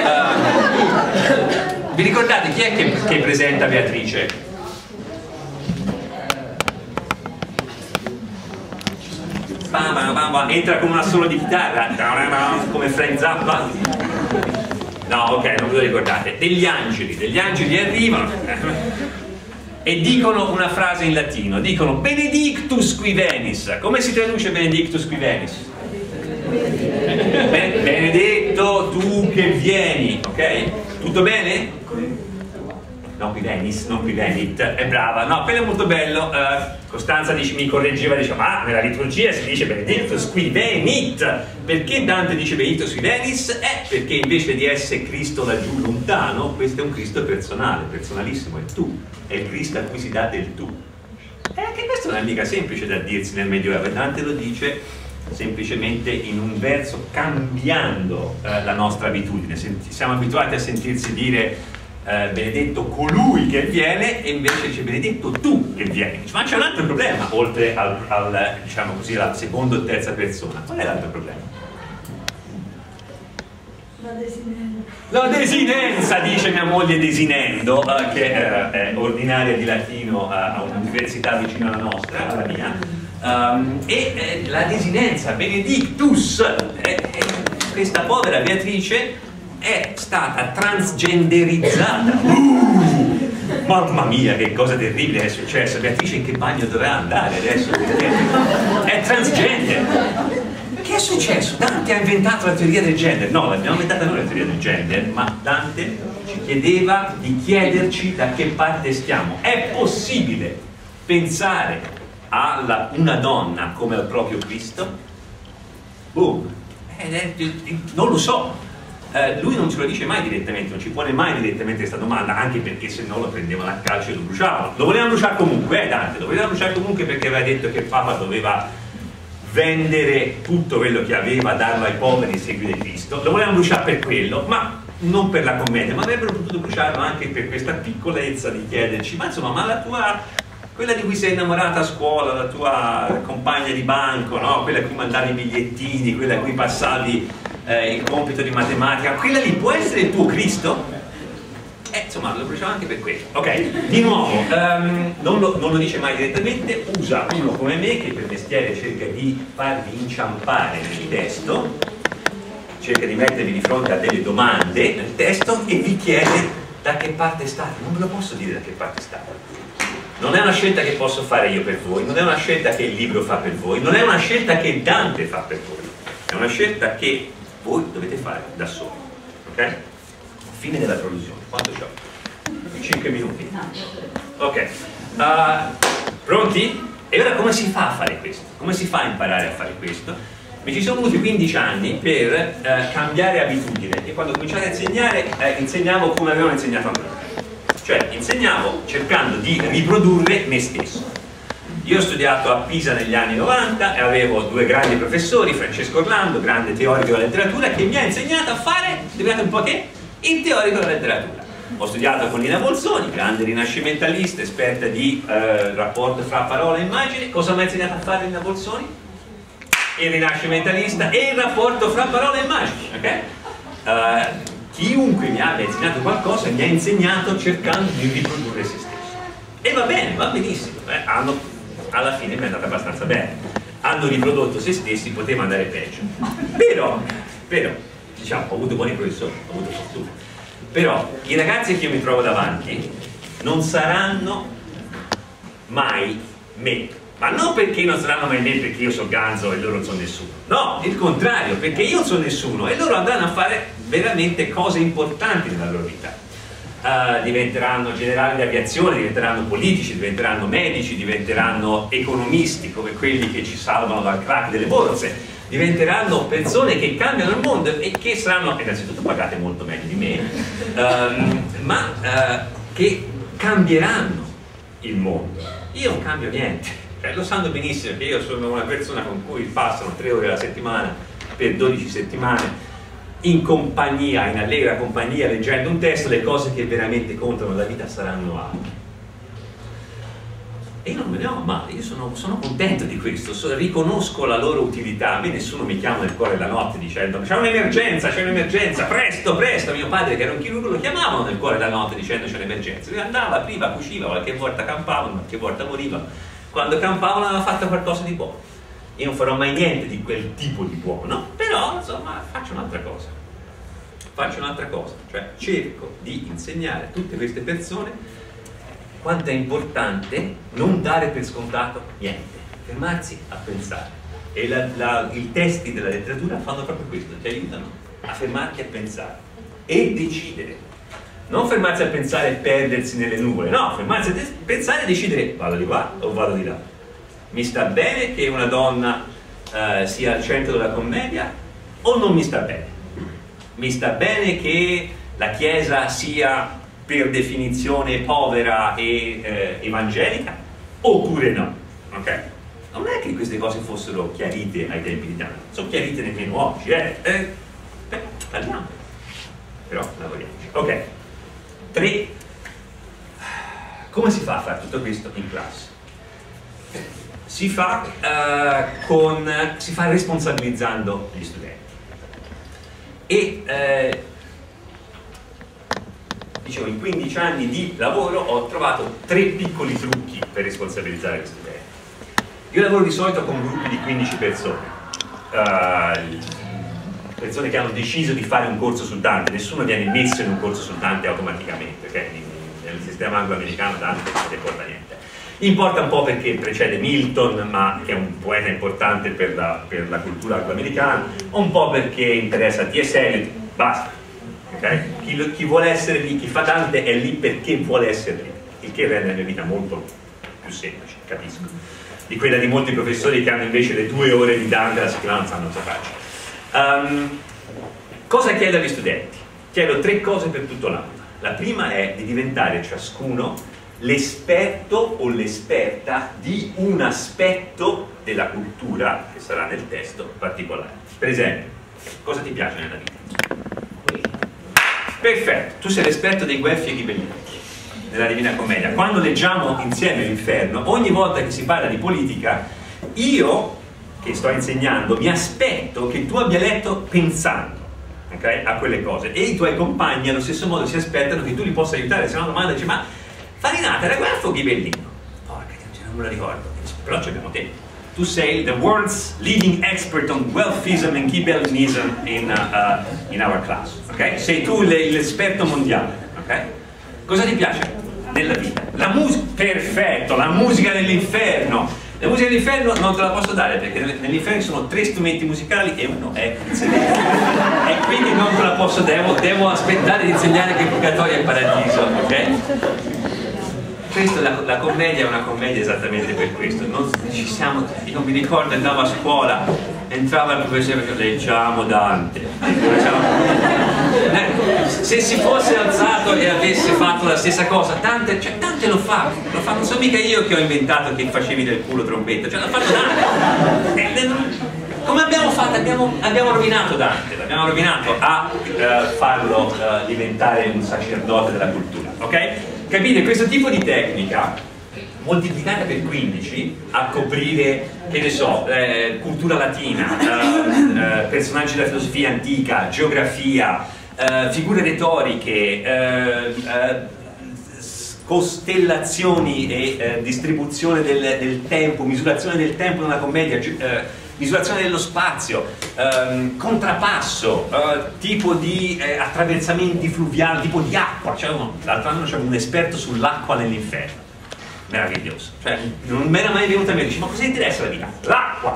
Uh, vi ricordate chi è che, che presenta Beatrice? Bam, bam, bam, bam. Entra con un assolo di chitarra, come Frank Zappa. No, ok, non ve lo ricordate. Degli angeli, degli angeli arrivano e dicono una frase in latino, dicono Benedictus qui venis. Come si traduce Benedictus qui venis? Benedetto tu che vieni, ok? Tutto bene? No, qui venis, non qui venit, è brava, no, quello è molto bello. uh, Costanza dice, mi correggeva, dice, ma nella liturgia si dice Benedictus qui venit. Perché Dante dice Benedictus qui venis? È perché invece di essere Cristo laggiù lontano, questo è un Cristo personale, personalissimo, è tu, è il Cristo a cui si dà del tu. E anche questo non è mica semplice da dirsi nel Medioevo, Dante lo dice semplicemente in un verso, cambiando uh, la nostra abitudine. Siamo abituati a sentirsi dire Eh, benedetto colui che viene, e invece dice benedetto tu che vieni. Ma c'è un altro problema oltre al, al diciamo così, alla seconda o terza persona. Qual è l'altro problema? La desinenza. La desinenza, dice mia moglie Desinendo, eh, che eh, è ordinaria di latino eh, a un'università vicino alla nostra, alla mia. Um, e eh, la desinenza, benedictus, eh, eh, questa povera Beatrice è stata transgenderizzata. Uh, mamma mia, che cosa terribile è successo. Beatrice in che bagno dovrà andare adesso? Perché è transgender. Che è successo? Dante ha inventato la teoria del gender. No, l'abbiamo inventata noi la teoria del gender, ma Dante ci chiedeva di chiederci da che parte stiamo. È possibile pensare a una donna come al proprio Cristo? Boom. Eh, non lo so. eh, lui non ce lo dice mai direttamente, non ci pone mai direttamente questa domanda, anche perché se no lo prendevano a calcio e lo bruciavano. Lo volevano bruciare comunque, eh Dante, lo volevano bruciare comunque perché aveva detto che il Papa doveva vendere tutto quello che aveva, darlo ai poveri e seguire Cristo. Lo volevano bruciare per quello, ma non per la commedia, ma avrebbero potuto bruciarlo anche per questa piccolezza di chiederci, ma insomma, ma la tua, quella di cui sei innamorata a scuola, la tua compagna di banco, no? Quella a cui mandavi i bigliettini, quella a cui passavi eh, il compito di matematica, quella lì può essere il tuo Cristo? Eh, insomma, lo bruciava anche per questo. Ok, di nuovo, um, non, lo, non lo dice mai direttamente, usa uno come me che per mestiere cerca di farvi inciampare nel testo, cerca di mettervi di fronte a delle domande nel testo e vi chiede da che parte state. Non ve lo posso dire da che parte state. Non è una scelta che posso fare io per voi, non è una scelta che il libro fa per voi, non è una scelta che Dante fa per voi, è una scelta che voi dovete fare da soli. Ok? Fine della traduzione. Quanto c'ho? cinque minuti. Ok. Uh, pronti? E ora come si fa a fare questo? Come si fa a imparare a fare questo? Mi ci sono voluti quindici anni per uh, cambiare abitudine e quando ho cominciato a insegnare eh, insegnavo come avevano insegnato a me. Cioè insegnavo cercando di riprodurre me stesso. Io ho studiato a Pisa negli anni novanta e avevo due grandi professori, Francesco Orlando, grande teorico della letteratura, che mi ha insegnato a fare, indovinate un po' che? Il teorico della letteratura. Ho studiato con Nina Bolzoni, grande rinascimentalista, esperta di eh, rapporto fra parola e immagine. Cosa mi ha insegnato a fare Nina Bolzoni? Il rinascimentalista e il rapporto fra parola e immagine. Okay? Uh, chiunque mi abbia insegnato qualcosa mi ha insegnato cercando di riprodurre se stesso. E va bene, va benissimo. Eh, hanno, alla fine mi è andata abbastanza bene. Hanno riprodotto se stessi, poteva andare peggio. Però, però diciamo, ho avuto buoni professori, ho avuto fortuna. Però i ragazzi che io mi trovo davanti non saranno mai me, ma non perché non saranno mai me perché io sono ganzo e loro non sono nessuno, no, il contrario, perché io non sono nessuno e loro andranno a fare veramente cose importanti nella loro vita. Uh, diventeranno generali di aviazione, diventeranno politici, diventeranno medici, diventeranno economisti come quelli che ci salvano dal crack delle borse, diventeranno persone che cambiano il mondo e che saranno innanzitutto pagate molto meglio di me, um, ma uh, che cambieranno il mondo. Io non cambio niente, cioè, lo sanno benissimo che io sono una persona con cui passano tre ore alla settimana per dodici settimane in compagnia, in allegra compagnia, leggendo un testo. Le cose che veramente contano nella vita saranno altre. E io non me ne ho male, io sono, sono contento di questo, so, riconosco la loro utilità. A me nessuno mi chiama nel cuore della notte dicendo c'è un'emergenza, c'è un'emergenza, presto, presto. Mio padre che era un chirurgo lo chiamavano nel cuore della notte dicendo c'è un'emergenza. Lui andava, apriva, cuciva, qualche volta campavano, qualche volta moriva. Quando campavano aveva fatto qualcosa di buono. Io non farò mai niente di quel tipo di buono, però insomma faccio un'altra cosa. Faccio un'altra cosa, cioè cerco di insegnare a tutte queste persone quanto è importante non dare per scontato niente, fermarsi a pensare. E la, la, i testi della letteratura fanno proprio questo, ti aiutano a fermarti a pensare e decidere. Non fermarsi a pensare e perdersi nelle nuvole, no, fermarsi a pensare e decidere vado di qua o vado di là. Mi sta bene che una donna eh, sia al centro della commedia o non mi sta bene? Mi sta bene che la Chiesa sia per definizione povera e eh, evangelica oppure no? Ok? Non è che queste cose fossero chiarite ai tempi di Dante, sono chiarite nemmeno oggi, eh? eh beh, parliamo, però lavoriamoci. Ok, tre. Come si fa a fare tutto questo in classe? Si fa, uh, con, si fa responsabilizzando gli studenti. E eh, dicevo, in quindici anni di lavoro ho trovato tre piccoli trucchi per responsabilizzare gli studenti. Io lavoro di solito con gruppi di quindici persone, uh, persone che hanno deciso di fare un corso sul Dante. Nessuno viene messo in un corso sul Dante automaticamente, okay? Nel sistema anglo-americano Dante non ti importa niente. Importa un po' perché precede Milton, ma che è un poeta importante per la, per la cultura anglo-americana, un po' perché interessa T S Eliot, basta. Okay? Chi, chi vuole essere lì, chi fa Dante è lì perché vuole essere lì, il che rende la mia vita molto più semplice, capisco, di quella di molti professori che hanno invece le due ore di Dante alla settimana non sanno cosa faccio. Um, Cosa chiedo agli studenti? Chiedo tre cose per tutto l'anno. La prima è di diventare ciascuno l'esperto o l'esperta di un aspetto della cultura che sarà nel testo particolare. Per esempio, cosa ti piace nella vita? Perfetto, tu sei l'esperto dei Guelfi e Ghibellini nella Divina Commedia. Quando leggiamo insieme l'Inferno, ogni volta che si parla di politica, io che sto insegnando mi aspetto che tu abbia letto pensando, okay, a quelle cose, e i tuoi compagni allo stesso modo si aspettano che tu li possa aiutare. Se no, una domanda dice: ma Farinata era Guelfo o Ghibellino? Porca, non me lo ricordo, però abbiamo tempo. Tu sei the world's leading expert on Guelfism and Ghibellinism in, uh, uh, in our class, ok? Sei tu l'esperto mondiale, ok? Cosa ti piace nella vita? La musica, perfetto, la musica dell'inferno. La musica dell'inferno non te la posso dare perché nell'inferno ci sono tre strumenti musicali e uno è il sedere. E quindi non te la posso, devo, devo aspettare di insegnare che il purgatorio è il paradiso, ok? Questo, la, la commedia è una commedia esattamente per questo. Non ci siamo, io mi ricordo, andavo a scuola, entrava il professore e diceva: leggiamo Dante. Se si fosse alzato e avesse fatto la stessa cosa, Dante, cioè, Dante lo fa, lo fa, non so mica io che ho inventato che facevi del culo trombetta, cioè l'ha fatto Dante. Come abbiamo fatto? Abbiamo, abbiamo rovinato Dante, l'abbiamo rovinato a uh, farlo uh, diventare un sacerdote della cultura, ok? Capite? Questo tipo di tecnica moltiplicata per quindici a coprire, che ne so, eh, cultura latina, eh, eh, personaggi della filosofia antica, geografia, eh, figure retoriche, eh, eh, costellazioni e eh, distribuzione del, del tempo, misurazione del tempo in una commedia, eh, misurazione dello spazio, ehm, contrappasso, eh, tipo di eh, attraversamenti fluviali, tipo di acqua. L'altro anno c'era un esperto sull'acqua nell'inferno, meraviglioso, cioè non mi era mai venuto a me, dice: ma cosa interessa la vita? L'acqua!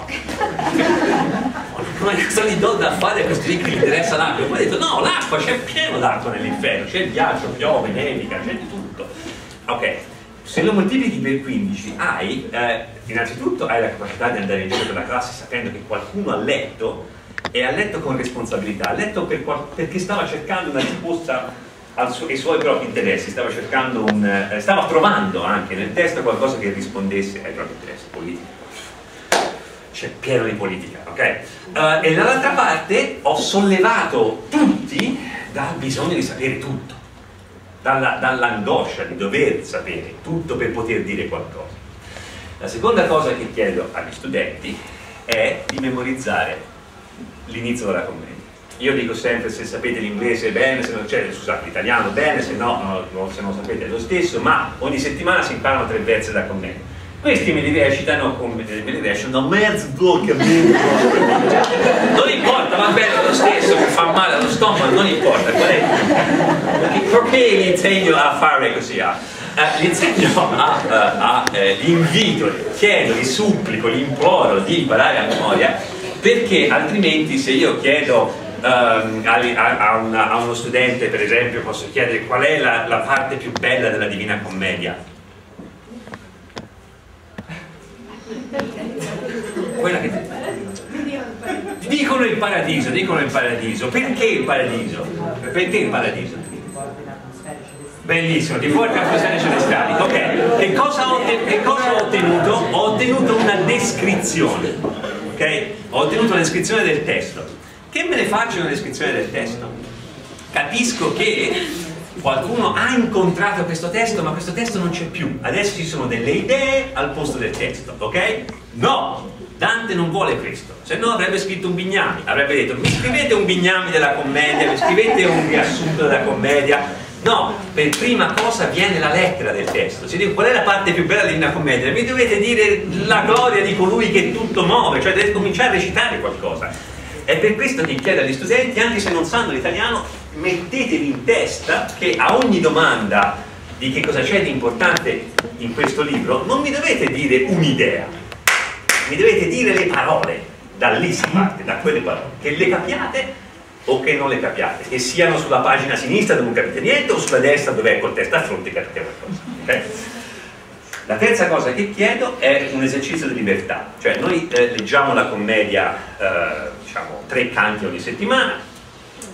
Ma cosa gli do da fare a questi ricchi che gli interessa l'acqua? E poi ho detto: no, l'acqua, c'è pieno d'acqua nell'inferno, c'è il ghiaccio, piove, nevica, c'è di tutto. Ok. Se lo moltiplichi per quindici hai, eh, innanzitutto hai la capacità di andare in giro per la classe sapendo che qualcuno ha letto, e ha letto con responsabilità, ha letto per perché stava cercando una risposta al su ai suoi propri interessi, stava cercando un, eh, stava trovando anche nel testo qualcosa che rispondesse ai propri interessi politici. C'è pieno di politica, ok? Uh, e dall'altra parte ho sollevato tutti dal bisogno di sapere tutto, dall'angoscia di dover sapere tutto per poter dire qualcosa. La seconda cosa che chiedo agli studenti è di memorizzare l'inizio della commedia. Io dico sempre: se sapete l'inglese bene, se non, cioè, scusate, l'italiano bene, se no, no, se non sapete è lo stesso, ma ogni settimana si imparano tre versi della commedia. Questi me li recitano come me li recitano mezzo blocco, non importa, va bene lo stesso, mi fa male allo stomaco, non importa, qual è? Perché li insegno a fare così? A, uh, li insegno a, uh, a uh, li invito, li chiedo, li supplico, li imploro di imparare a memoria, perché altrimenti se io chiedo um, a, a, una, a uno studente, per esempio, posso chiedere qual è la, la parte più bella della Divina Commedia. Quella che ti dicono il paradiso, dicono il paradiso. Perché il paradiso? Perché il paradiso? Bellissimo, ti porta atmosfere celestiali. Ok, che cosa ho, che cosa ho ottenuto? Ho ottenuto una descrizione, ok? Ho ottenuto una descrizione del testo. Che me ne faccio una descrizione del testo? Capisco che qualcuno ha incontrato questo testo, ma questo testo non c'è più. Adesso ci sono delle idee al posto del testo, ok? No! Dante non vuole questo, se no avrebbe scritto un bignami, avrebbe detto: mi scrivete un bignami della commedia, mi scrivete un riassunto della commedia. No, per prima cosa viene la lettera del testo. Si dice: qual è la parte più bella di una commedia? Mi dovete dire la gloria di colui che tutto muove, cioè dovete cominciare a recitare qualcosa. È per questo che chiedo agli studenti, anche se non sanno l'italiano, mettetevi in testa che a ogni domanda di che cosa c'è di importante in questo libro non mi dovete dire un'idea, mi dovete dire le parole, da lì si parte, da quelle parole, che le capiate o che non le capiate, che siano sulla pagina sinistra dove non capite niente o sulla destra dove è col testo a fronte capite qualcosa, okay? La terza cosa che chiedo è un esercizio di libertà, cioè noi eh, leggiamo la commedia, eh, diciamo, tre canti ogni settimana,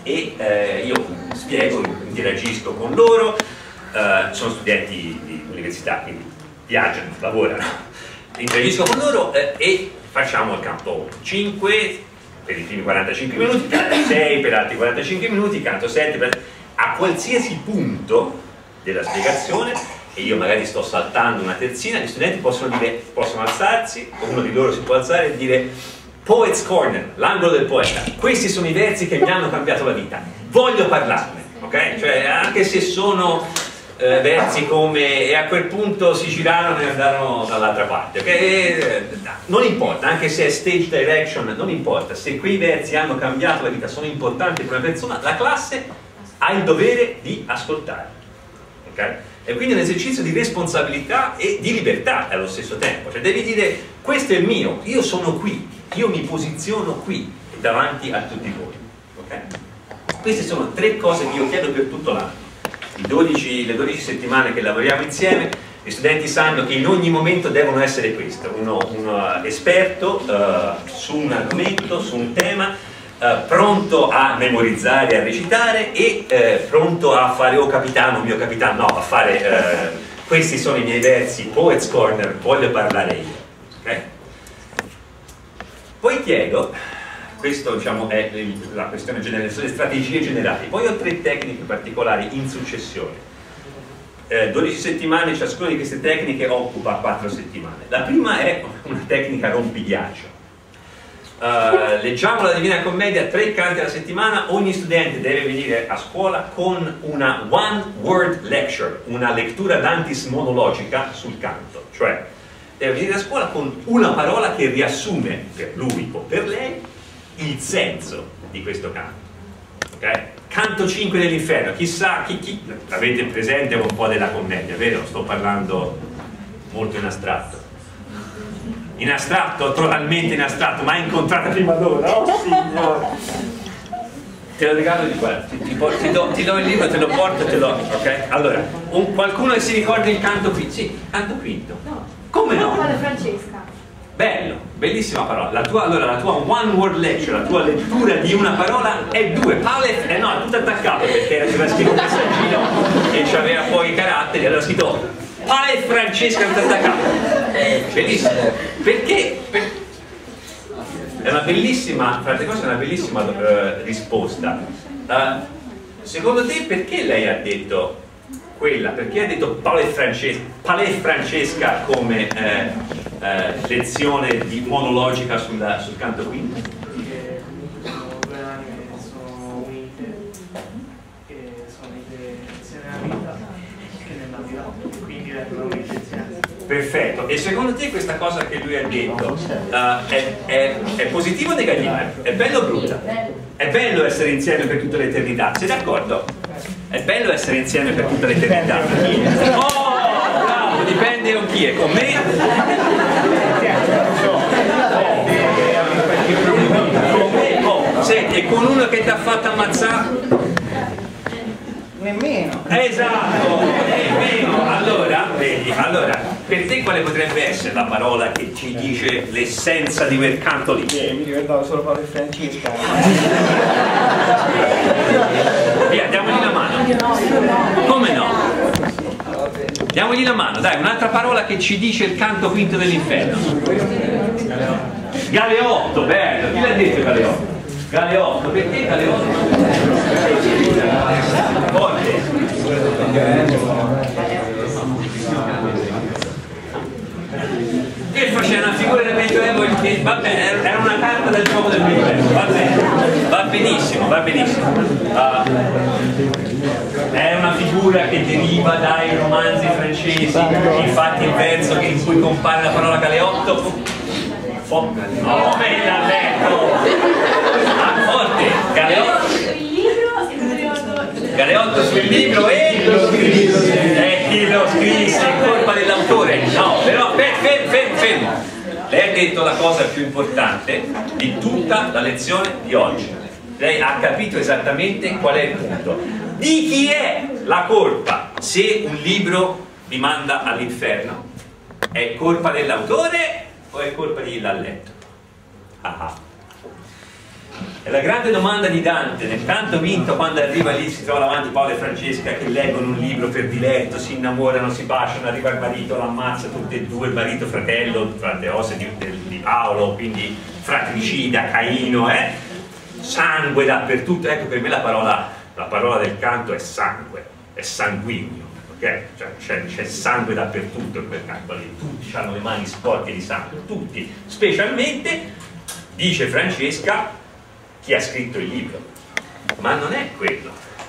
e eh, io spiego, interagisco con loro, eh, sono studenti di università, quindi viaggiano, lavorano, interagisco con loro eh, e facciamo il campo cinque per i primi quarantacinque minuti, canto sei per altri quarantacinque minuti, canto sette per... a qualsiasi punto della spiegazione, e io magari sto saltando una terzina, gli studenti possono dire, possono alzarsi, o uno di loro si può alzare e dire Poet's Corner, l'angolo del poeta, questi sono i versi che mi hanno cambiato la vita, voglio parlarne, ok? Cioè anche se sono eh, versi come e a quel punto si girarono e andarono dall'altra parte, ok? E, non importa, anche se è stage direction, non importa, se quei versi hanno cambiato la vita, sono importanti per una persona, la classe ha il dovere di ascoltare, ok? E quindi è un esercizio di responsabilità e di libertà allo stesso tempo, cioè devi dire questo è il mio, io sono qui, io mi posiziono qui davanti a tutti voi, ok? Queste sono tre cose che io chiedo per tutto l'anno. I dodici, le dodici settimane che lavoriamo insieme, gli studenti sanno che in ogni momento devono essere questo, uno, uno esperto uh, su un argomento, su un tema, Uh, pronto a memorizzare, a recitare e uh, pronto a fare o oh, capitano, mio capitano, no, a fare uh, questi sono i miei versi, Poet's Corner, voglio parlare io, okay? Poi chiedo, questo diciamo è la questione generale, sono le strategie generali, poi ho tre tecniche particolari in successione, uh, dodici settimane, ciascuna di queste tecniche occupa quattro settimane. La prima è una tecnica rompighiaccio. Uh, leggiamo la Divina Commedia tre canti alla settimana, ogni studente deve venire a scuola con una one word lecture, una lettura d'antis monologica sul canto, cioè deve venire a scuola con una parola che riassume per lui o per lei il senso di questo canto, ok? Canto cinque dell'Inferno, chissà chi, chi avete presente un po' della commedia, vero? Sto parlando molto in astratto. In astratto, totalmente in astratto, mai incontrata prima d'ora, oh signore! Te lo regalo di qua, ti, ti, ti, do, ti do il libro, te lo porto e te lo... ok? Allora, un, qualcuno che si ricorda il canto quinto? Sì, canto quinto. No. Come no? Padre Francesca. Bello, bellissima parola. La tua, allora, la tua one word lecture, la tua lettura di una parola è due. Palette, eh no, è tutto attaccato perché era scritto un messaggino e c'aveva poi i caratteri, allora scritto Padre Francesca tutto attaccato. Bellissimo. Perché? Per... È una bellissima, fra le cose è una bellissima uh, risposta. Uh, secondo te perché lei ha detto quella? Perché ha detto Palais Francesca, Palais Francesca come eh, eh, lezione di monologica sulla, sul canto quinto? Perché sono due anime che sono unite, che sono unite sia nella vita che nella vita, quindi vengono unite insieme. Perfetto, e secondo te questa cosa che lui ha detto uh, è, è, è positiva o negativa? È bello o brutta? È bello essere insieme per tutta l'eternità, sei d'accordo? È bello essere insieme per tutta l'eternità. Oh, bravo, dipende con chi è, con me? Con me? Oh, senti, e con uno che ti ha fatto ammazzare? Nemmeno. Esatto, nemmeno. Allora, vedi, allora, per te quale potrebbe essere la parola che ci dice l'essenza di quel canto lì? Eh, mi ricordavo solo Padre Francesca. Via, diamogli la mano. Come no? Diamogli la mano, dai, un'altra parola che ci dice il canto quinto dell'Inferno. Galeotto, bello, chi l'ha detto Galeotto? Galeotto, perché Galeotto? Forte. Che faceva una figura del Medioevo che, vabbè, era una carta del gioco del Medioevo, va bene, va benissimo, va benissimo. Uh, è una figura che deriva dai romanzi francesi, infatti il verso in cui compare la parola Galeotto, oh, no, me l'ha letto! Ah, forte, Galeotto. Galeotto sul libro e lo scrisse, e chi lo scrisse è colpa dell'autore. No, però fermo, fermo, fermo. Lei ha detto la cosa più importante di tutta la lezione di oggi. Lei ha capito esattamente qual è il punto. Di chi è la colpa se un libro vi manda all'inferno? È colpa dell'autore o è colpa di chi l'ha letto? Ah ah. È la grande domanda di Dante, nel canto vinto, quando arriva lì, si trova davanti Paolo e Francesca che leggono un libro per diletto, si innamorano, si baciano, arriva il marito, l'ammazza tutti e due, il marito fratello, fratello di, di Paolo, quindi fratricida, Caino, eh? Sangue dappertutto. Ecco, per me la parola, la parola del canto è sangue, è sanguigno, ok? Cioè, c'è sangue dappertutto in quel canto lì, tutti hanno le mani sporche di sangue, tutti, specialmente, dice Francesca, chi ha scritto il libro. Ma non è quello.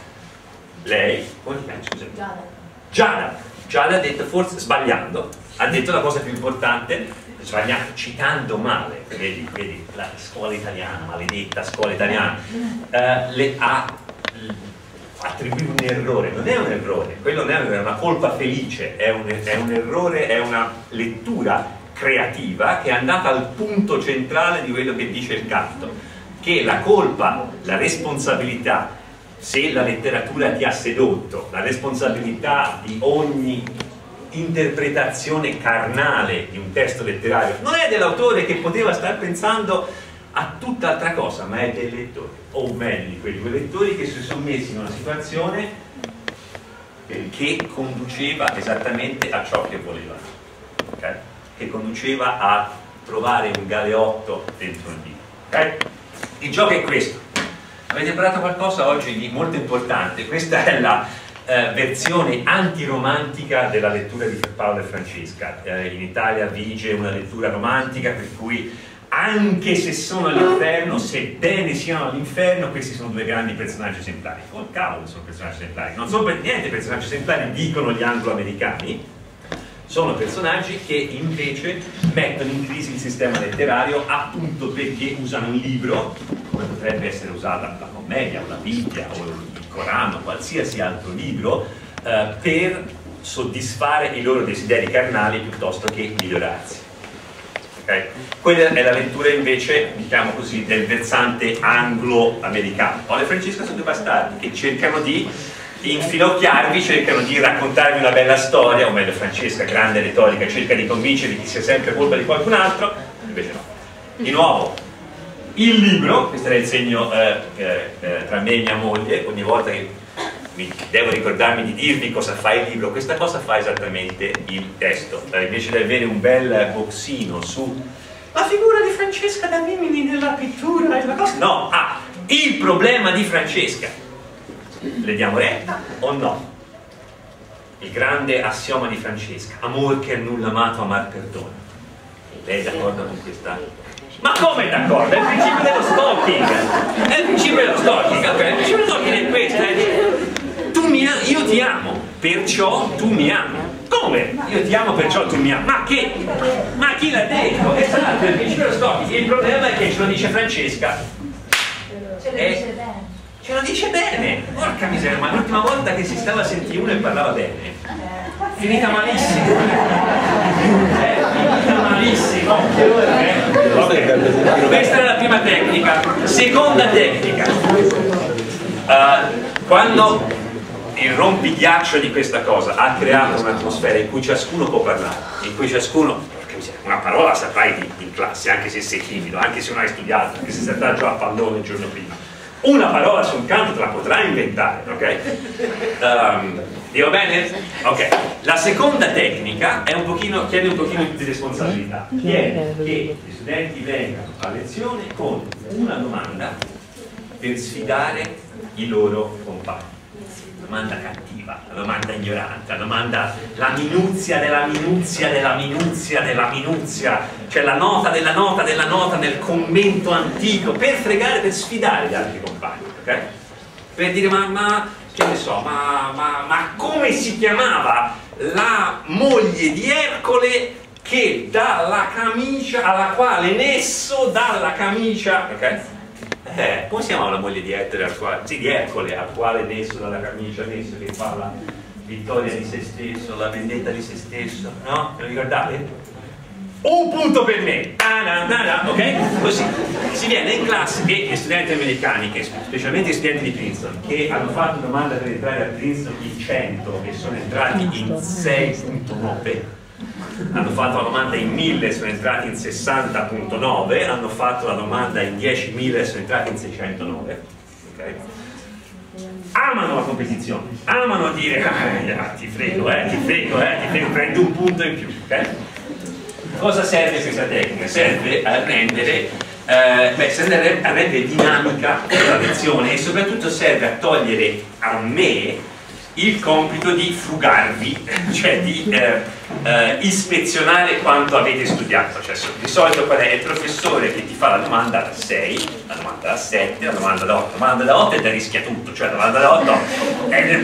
Lei, come si chiama? Scusa. Giada. Giada. Giada ha detto, forse sbagliando, ha detto la cosa più importante, sbagliando, citando male, vedi, vedi, la scuola italiana, maledetta scuola italiana, eh, le ha attribuito un errore. Non è un errore, quello non è un errore, è una colpa felice, è un, è un errore, è una lettura creativa che è andata al punto centrale di quello che dice il canto, che la colpa, la responsabilità, se la letteratura ti ha sedotto, la responsabilità di ogni interpretazione carnale di un testo letterario non è dell'autore, che poteva star pensando a tutt'altra cosa, ma è del lettore, o meglio di quei due lettori che si sono messi in una situazione che conduceva esattamente a ciò che volevano, okay? Che conduceva a trovare un galeotto dentro il libro, okay? Il gioco è questo. Avete imparato qualcosa oggi di molto importante. Questa è la eh, versione antiromantica della lettura di Paolo e Francesca. Eh, in Italia vige una lettura romantica per cui anche se sono all'inferno, sebbene siano all'inferno, questi sono due grandi personaggi esemplari. Col cavolo sono personaggi esemplari. Non sono per niente personaggi esemplari, dicono gli anglo-americani. Sono personaggi che invece mettono in crisi il sistema letterario appunto perché usano un libro, come potrebbe essere usata la commedia o la Bibbia o il Corano o qualsiasi altro libro, eh, per soddisfare i loro desideri carnali piuttosto che migliorarsi. Okay? Quella è la lettura invece, diciamo così, del versante anglo-americano. Paolo e Francesca sono due bastardi che cercano di infinocchiarvi, cercano di raccontarvi una bella storia, o meglio Francesca, grande retorica, cerca di convincervi che sia sempre colpa di qualcun altro, invece no. Di nuovo, il libro, questo era il segno eh, eh, tra me e mia moglie, ogni volta che mi devo ricordarmi di dirvi cosa fa il libro, questa cosa fa esattamente il testo, eh, invece di avere un bel boxino su la figura di Francesca da Rimini nella pittura e la cosa, no, ah, il problema di Francesca. Le diamo retta o no? Il grande assioma di Francesca, amor che a nulla amato, amar perdona. Lei è d'accordo con questa? Ma come è d'accordo? È il principio dello stalking! È il principio dello stalking, ok? Il principio dello stalking è questo, è tu mi ami, io ti amo, perciò tu mi ami. Come? Io ti amo, perciò tu mi ami. Ma che? Ma chi l'ha detto? Esatto, è il principio dello stalking. Il problema è che ce lo dice Francesca. Ce lo dice bene. Ce lo dice bene, porca miseria, ma l'ultima volta che si stava a sentire uno e parlava bene, finita malissimo, eh, finita malissimo, eh, okay. Questa è la prima tecnica. Seconda tecnica, uh, quando il rompighiaccio di questa cosa ha creato un'atmosfera in cui ciascuno può parlare, in cui ciascuno, porca miseria, una parola saprai di, in classe, anche se sei timido, anche se non hai studiato, anche se sei stato già a pallone il giorno prima, una parola sul canto te la potrai inventare, ok? Um, Dico bene? Ok. La seconda tecnica è un pochino, chiede un pochino di responsabilità. Chiede che gli studenti vengano a lezione con una domanda per sfidare i loro compagni. Domanda cattiva, la domanda ignorante, la domanda, la minuzia della minuzia della minuzia della minuzia, cioè la nota della nota della nota nel commento antico, per fregare, per sfidare gli altri compagni, ok? Per dire ma, ma che ne so, ma, ma, ma come si chiamava la moglie di Ercole che dalla camicia, alla quale Nesso dalla camicia, ok? Eh, come si chiamava la moglie di Ettore, al quale, sì, di Ercole, al quale Nesso dalla camicia, Nesso che fa la vittoria di se stesso, la vendetta di se stesso, no? Lo ricordate? Un punto per me, ah, nah, nah, nah, ok? Così si viene in classe e gli studenti americani, che, specialmente gli studenti di Princeton, che hanno fatto domanda per entrare a Princeton in cento e sono entrati in sei virgola nove, hanno fatto la domanda in mille e sono entrati in sessanta virgola nove, hanno fatto la domanda in diecimila e sono entrati in seicentonove. Okay? Amano la competizione, amano dire ah, ti frego, eh, ti frego, eh, ti frego, prendi un punto in più. Okay? Cosa serve questa tecnica? Serve a rendere, eh, beh, serve a rendere dinamica la lezione e soprattutto serve a togliere a me il compito di frugarvi, cioè di eh, eh, ispezionare quanto avete studiato. Cioè, di solito qual è? Il professore che ti fa la domanda da sei, la domanda da sette, la domanda da otto. La domanda da otto è da rischia tutto, cioè la domanda da otto è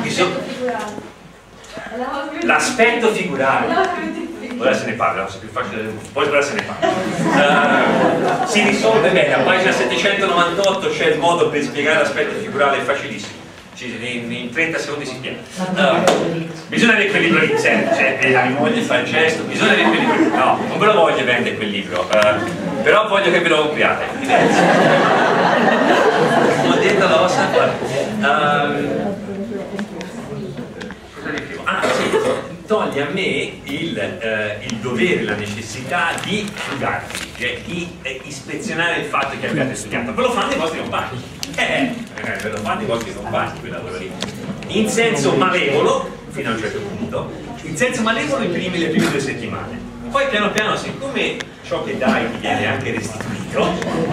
l'aspetto figurale. Ora se ne parla, è più facile, poi ora se ne parla. Uh, si risolve bene, a pagina settecentonovantotto c'è il modo per spiegare l'aspetto figurale, è facilissimo. In, in trenta secondi si spiega. Uh, bisogna avere quel libro lì, semplice, e la mia moglie fa il gesto, bisogna avere quel libro lì. No, non ve lo voglio vendere quel libro, uh, però voglio che ve lo compriate. Ho detto la vostra parte. Uh, cosa dicevo? Ah, sì, toglie a me il, eh, il dovere, la necessità di frugarvi, cioè di eh, ispezionare il fatto che abbiate studiato. Ve lo fanno i vostri compagni. Eh, eh, ve lo fanno i vostri compagni quel lavoro lì. In senso malevolo, fino a un certo punto, in senso malevolo i primi, le prime due settimane. Poi piano piano, siccome ciò che dai ti viene anche restituito,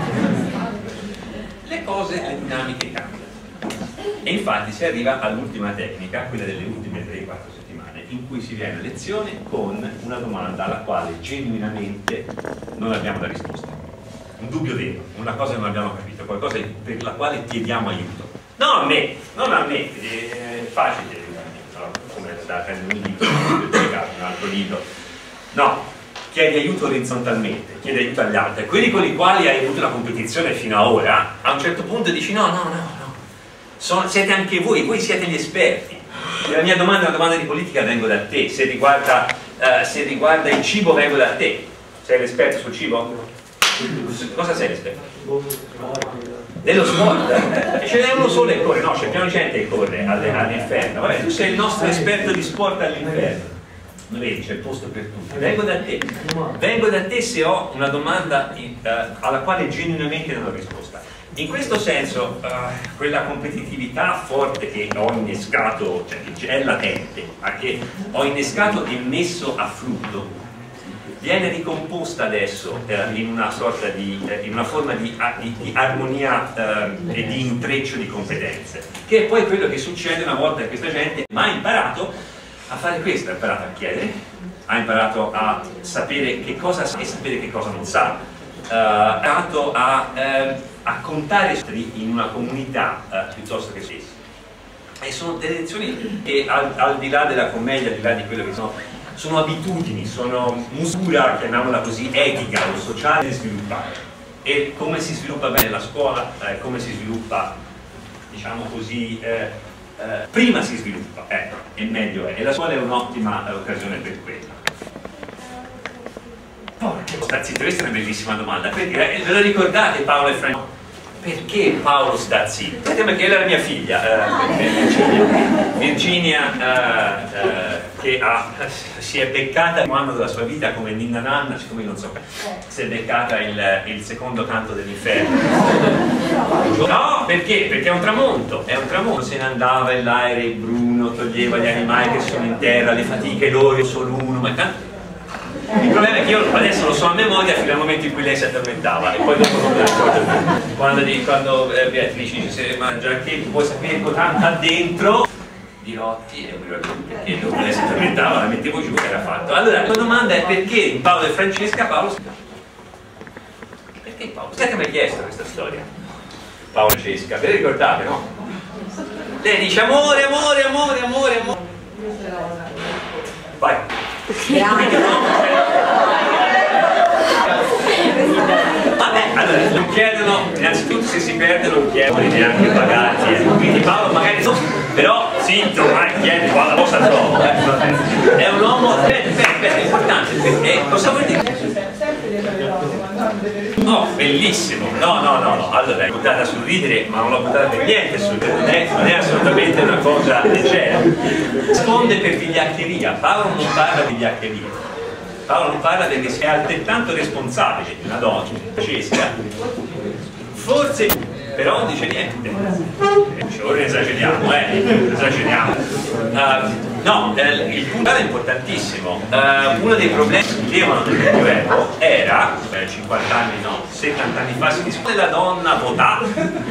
le cose, le dinamiche cambiano. E infatti si arriva all'ultima tecnica, quella delle ultime tre quattro settimane, in cui si viene a lezione con una domanda alla quale genuinamente non abbiamo la risposta. Un dubbio vero, una cosa che non abbiamo capito, qualcosa per la quale chiediamo aiuto. No a me, non a me, è facile, no, come da prendere un libro, un altro libro. No, chiedi aiuto orizzontalmente, chiedi aiuto agli altri. Quelli con i quali hai avuto una competizione fino ad ora, a un certo punto dici no, no, no, no, Sono, siete anche voi, voi siete gli esperti. La mia domanda è una domanda di politica, vengo da te. Se riguarda, uh, se riguarda il cibo, vengo da te. Sei l'esperto sul cibo? Cosa sei l'esperto? Dello sport? Eh, ce n'è uno solo che corre, no, c'è piano gente che corre all'inferno. Vabbè, tu sei il nostro esperto di sport all'inferno. Lo vedi, c'è il posto per tutti. Vengo da te. Vengo da te se ho una domanda in, uh, alla quale genuinamente non ho risposta. In questo senso, uh, quella competitività forte che ho innescato, cioè che è latente, ma che ho innescato e messo a frutto, viene ricomposta adesso eh, in una sorta di, eh, in una forma di, di, di armonia eh, e di intreccio di competenze, che è poi quello che succede una volta che questa gente ha imparato a fare questo, ha imparato a chiedere, ha imparato a sapere che cosa sa e sapere che cosa non sa, eh, ha imparato a, eh, a contare in una comunità eh, piuttosto che stessi. E sono delle lezioni che al, al di là della commedia, al di là di quello che sono sono abitudini, sono muscula, chiamiamola così, etica o sociale da sviluppare. E come si sviluppa bene la scuola, eh, come si sviluppa, diciamo così, eh, eh, prima si sviluppa, eh, e meglio è. E la scuola è un'ottima eh, occasione per quello. Porca, sta zitto, questa è una bellissima domanda, perché eh, ve lo ricordate Paolo e Francesco? Perché Paolo sta zitto? Perché era la mia figlia, eh, Virginia, Virginia eh, eh, che ha, si è beccata un anno della sua vita come ninna nanna, siccome non so, si è beccata il, il secondo canto dell'inferno. No, perché? Perché è un tramonto, è un tramonto, se ne andava e l'aereo il bruno, toglieva gli animali che sono in terra, le fatiche loro, solo uno, ma tanto. Il problema è che io adesso lo so a memoria fino al momento in cui lei si addormentava e poi dopo non me la ricordo più. Quando, quando eh, Beatrice dice ma già che vuoi sapere cosa dentro di Rotti e perché dopo lei si addormentava la mettevo giù e era fatto. Allora la domanda è perché in Paolo e Francesca Paolo perché Paolo? Sai che mi ha chiesto questa storia? Paolo e Francesca, ve le ricordate, no? Lei dice amore, amore, amore, amore, amore. Vai. Vabbè, allora non chiedono, innanzitutto se si perde non chiedono neanche pagati, eh. Quindi Paolo magari no, però sì, domani chiede qua la cosa trovo, eh. È un uomo, beh, beh, beh, è importante perché cosa vuol dire? Oh, bellissimo, no, no, no, no, allora è buttata sul ridere, ma non l'ho buttata per niente sul ridere, non è, non è assolutamente una cosa leggera. Risponde per vigliaccheria, Paolo non parla di vigliaccheria, Paolo non parla perché è altrettanto responsabile di una donna Francesca, forse, però non dice niente. Ora ne esageriamo, eh, esageriamo. Uh, no, eh, il punto è importantissimo. Uh, uno dei problemi che vivevano nel Medioevo era, eh, cinquanta anni no, settanta anni fa, si discute la donna votata.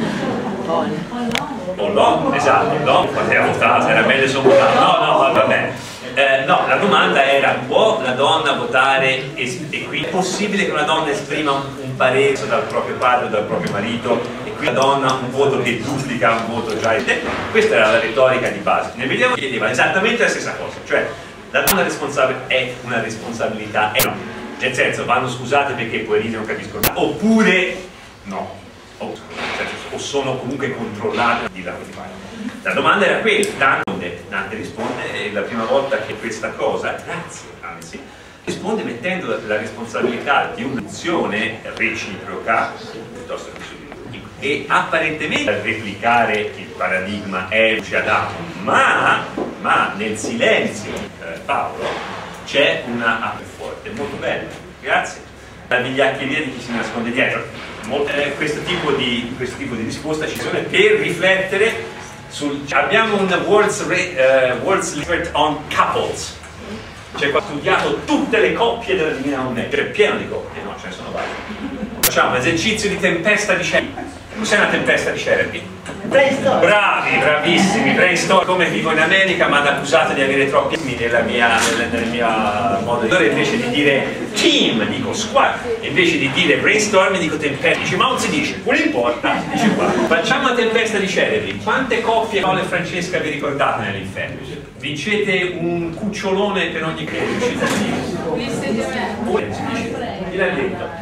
O l'uomo, esatto, l'uomo poteva votare, era meglio se votava. No, no, vabbè. Eh, no, la domanda era: può la donna votare e, e qui è possibile che una donna esprima un, un parere dal proprio padre o dal proprio marito e qui la donna un voto che duplica un voto già in te? Questa era la retorica di base. Nel Medioevo chiedeva esattamente la stessa cosa, cioè la donna responsabile è una responsabilità, è no, nel senso vanno scusate perché poverini non capiscono nada, oppure no, o, o sono comunque controllate di lavoro di padre. La domanda era quella, Dante, Dante risponde, è la prima volta che questa cosa, grazie, anzi, risponde mettendo la, la responsabilità di un'azione reciproca piuttosto che su, e apparentemente replicare il paradigma Eve Adamo, ma, ma nel silenzio eh, Paolo c'è una ah, forte, molto bella, grazie, la vigliaccheria di chi si nasconde dietro. Molto, eh, questo, tipo di, questo tipo di risposta ci sono per riflettere. Sul, abbiamo un World's, uh, World's Lecture on Couples, cioè qua studiato tutte le coppie della Divina Commedia, è pieno di coppie, no, ce ne sono varie. Facciamo un esercizio di tempesta di celebi. Cos'è una tempesta di celebi? Bravi, bravissimi, brainstorm. Come vivo in America mi hanno accusato di avere troppi nella mia, nel, nel mio modo di dire, invece di dire team dico squad, invece di dire brainstorm dico tempesta. Dice ma non si dice, non importa, dice qua. Facciamo una tempesta di celebri. Quante coppie Paolo e Francesca vi ricordate nell'inferno? Vincete un cucciolone per ogni credo cittadino. Chi l'ha detto?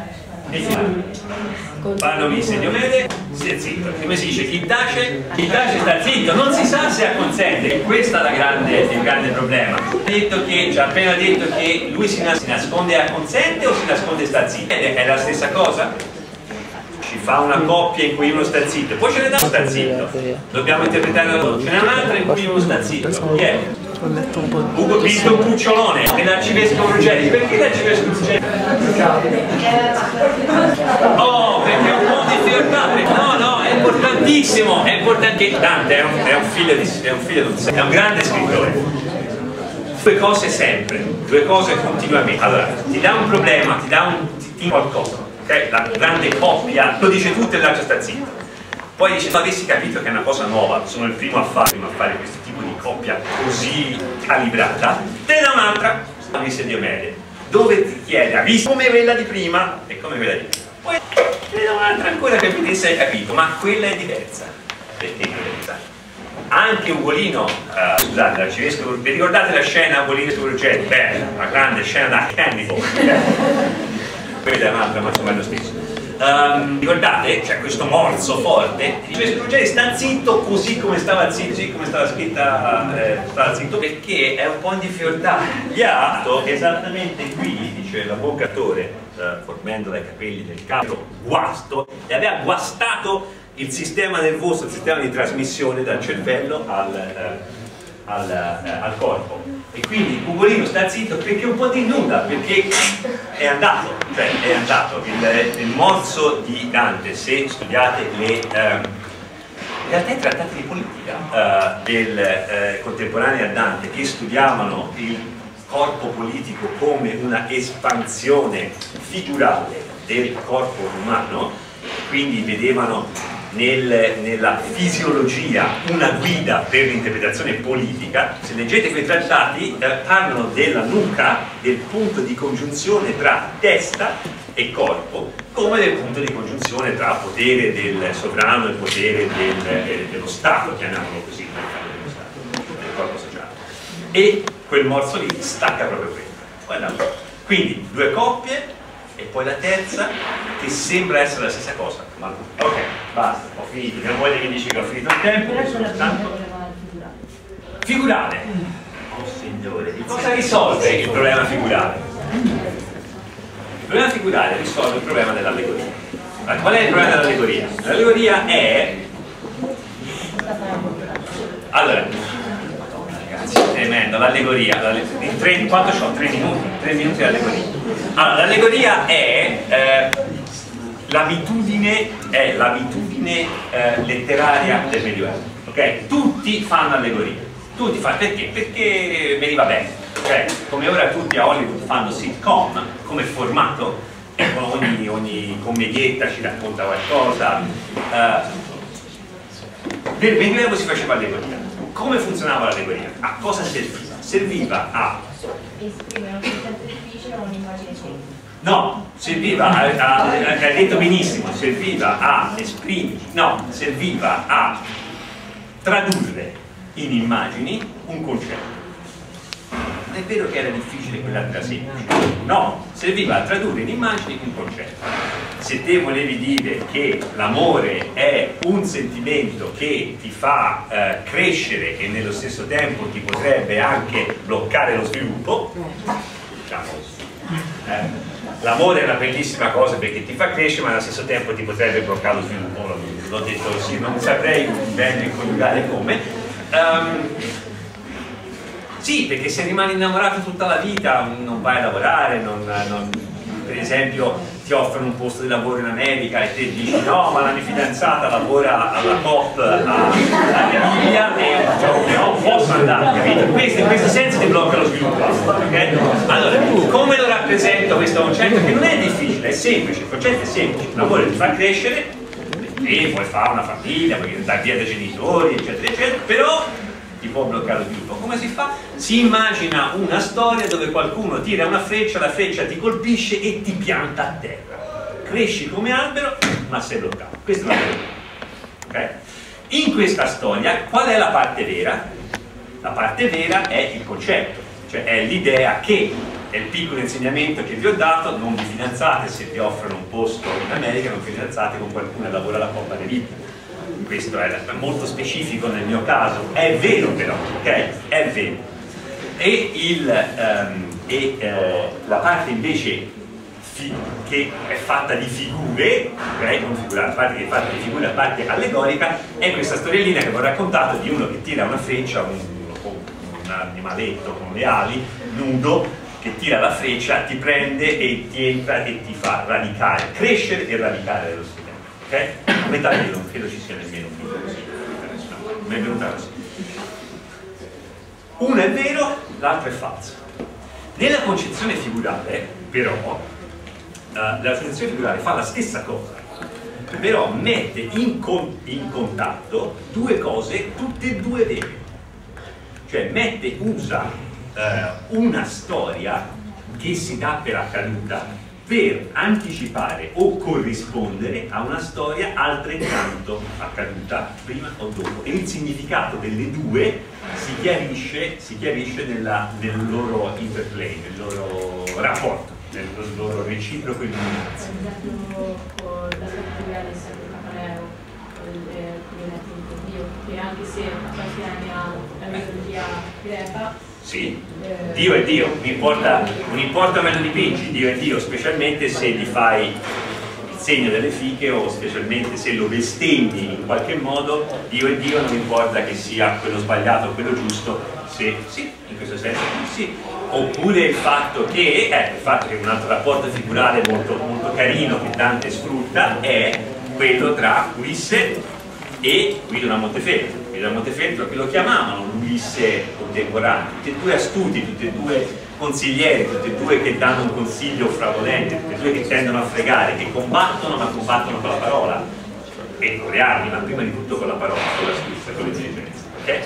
Fanno misse Diomede, stia zitto. Come si dice? Chi tace? Chi tace sta zitto, non si sa se acconsente. Questo è la grande, il grande problema. Ha detto che, ci ha appena detto che lui si nasconde e acconsente o si nasconde e sta zitto? È la stessa cosa? Ci fa una coppia in cui uno sta zitto, poi ce ne dà uno sta zitto. Dobbiamo interpretare la cosa. Ce n'è un'altra in cui uno sta zitto. Chi è? Ugo Pinto Cucciolone e l'arcivescovo Ruggeri. Perché l'arcivescovo Ruggeri? Oh, perché è un po' di feudale. No, no, è importantissimo, è importante. Dante è un, è un figlio di è un figlio di è un grande scrittore. Due cose sempre, due cose continuamente. Allora, ti dà un problema, ti dà un ti, ti qualcosa, ok? La grande coppia lo dice tutto e l'altro sta zitto. Poi dice, se avessi capito che è una cosa nuova, sono il primo a fare, primo a fare questo tipo di coppia così calibrata, te ne dà un'altra, la messa Diomede, dove ti chiede, ha visto come quella di prima e come quella di prima. Poi te ne dà un'altra ancora per vedere se hai capito, ma quella è diversa. Perché è diversa? Anche Ugolino, uh, scusate, l'arcivescovo, vi ricordate la scena Ugolino e Ruggeri? Beh, una grande scena da Cannibal. Quella è un'altra, ma insomma è lo stesso. Um, ricordate, c'è questo morso forte, dice Ruggeri sta zitto così come stava zitto, così come stava scritta, eh, stava zitto perché è un po' in difficoltà. Gli ha dato esattamente qui, dice l'avvocatore, eh, formendo dai capelli del capo, guasto, e aveva guastato il sistema nervoso, il sistema di trasmissione dal cervello al, eh, al, eh, al corpo. E quindi Ugolino sta zitto perché un po' di nuda, perché è andato, cioè è andato. Il, il morso di Dante, se studiate le, ehm, in realtà i trattati di politica eh, del eh, contemporanei a Dante, che studiavano il corpo politico come una espansione figurale del corpo umano, quindi vedevano Nel, nella fisiologia una guida per l'interpretazione politica. Se leggete quei trattati eh, parlano della nuca, del punto di congiunzione tra testa e corpo, come del punto di congiunzione tra potere del sovrano e potere del, eh, dello Stato, chiamiamolo così, dello Stato, del corpo sociale. E quel morso lì stacca proprio quello. Guarda. Quindi due coppie e poi la terza che sembra essere la stessa cosa, ma ok, basta, ho finito, non vuoi che dici che ho finito il tempo, che sono tanto figurale. Oh signore, cosa risolve il problema figurale? Il problema figurale risolve il problema dell'allegoria. Qual è il problema dell'allegoria? L'allegoria è allora, ragazzi, è tremendo. prendo l'allegoria, in tre, in quanto ho? Tre minuti, tre minuti di allegoria. Allora, l'allegoria è eh, l'abitudine, è l'abitudine eh, letteraria del Medioevo, ok? Tutti fanno allegoria, tutti fanno, perché? Perché veniva bene, ok? Come ora tutti a Hollywood fanno sitcom come formato, e ogni, ogni commedietta ci racconta qualcosa. Eh, nel Medioevo si faceva allegoria. Come funzionava l'allegoria? A cosa serviva? Serviva a esprimere un concetto difficile o un'immagine semplice. no, serviva a, a, a, hai detto benissimo, serviva a esprimere, no, serviva a tradurre in immagini un concetto. Non è vero che era difficile, quell'altra semplice, no, serviva a tradurre in immagini un concetto. Se te volevi dire che l'amore è un sentimento che ti fa eh, crescere e nello stesso tempo ti potrebbe anche bloccare lo sviluppo, diciamo, eh, l'amore è una bellissima cosa perché ti fa crescere ma allo stesso tempo ti potrebbe bloccare lo sviluppo, l'ho detto così, non saprei bene coniugare come. Um, sì, perché se rimani innamorato tutta la vita non vai a lavorare, non, non, per esempio ti offrono un posto di lavoro in America e te dici no, ma la mia fidanzata lavora alla Coop a, a Emilia e cioè, non posso andare, capito? Questo, in questo senso ti blocca lo sviluppo, ok? Allora, come lo rappresento questo concetto? Che non è difficile, è semplice, il concetto è semplice, l'amore ti fa crescere e puoi fare una famiglia, puoi andare via dai genitori, eccetera, eccetera, però ti può bloccare lo sviluppo. Come si fa? Si immagina una storia dove qualcuno tira una freccia, la freccia ti colpisce e ti pianta a terra. Cresci come albero, ma sei bloccato. Questa è la verità. Okay? In questa storia, qual è la parte vera? La parte vera è il concetto, cioè è l'idea che è il piccolo insegnamento che vi ho dato, non vi fidanzate se vi offrono un posto in America, non vi fidanzate con qualcuno che lavora alla Coppa dei Vita. Questo è molto specifico nel mio caso, è vero però, ok? È vero. E, il, um, e uh, la parte invece che è fatta di figure, ok? Non figura, la parte che è fatta di figure, la parte allegorica, è questa storiellina che vi ho raccontato di uno che tira una freccia, un, un animaletto con le ali, nudo, che tira la freccia, ti prende e ti entra e ti fa radicare, crescere e radicare dello studente. Ok? A metà io non credo ci sia nemmeno un video così. Mi è venuta così. Uno è vero, l'altro è falso. Nella concezione figurale, però, uh, la concezione figurale fa la stessa cosa, però mette in, con in contatto due cose, tutte e due vere. Cioè mette, usa uh, una storia che si dà per accaduta per anticipare o corrispondere a una storia altrettanto accaduta prima o dopo, e il significato delle due si chiarisce, si chiarisce nella, nel loro interplay, nel loro rapporto, nel loro reciproco illuminazione. Con la storia del Santo Capanero, con Dio, che anche se appartiene alla mitologia greca, sì, Dio è Dio, non importa, non importa come lo dipingi, Dio è Dio, specialmente se gli fai il segno delle fiche o specialmente se lo bestemmi in qualche modo, Dio è Dio, non importa che sia quello sbagliato o quello giusto, se sì, in questo senso sì. Oppure il fatto che, eh, il fatto che un altro rapporto figurale molto, molto carino che Dante sfrutta è quello tra Ulisse e Guido da Montefeltro. Guido da Montefeltro che lo chiamavano l'Ulisse contemporaneo, tutti e due astuti, tutti e due consiglieri, tutti e due che danno un consiglio fraudolente, tutti e due che tendono a fregare, che combattono ma combattono con la parola e con le armi, ma prima di tutto con la parola, con l'astuzia, con l'intelligenza. Ok?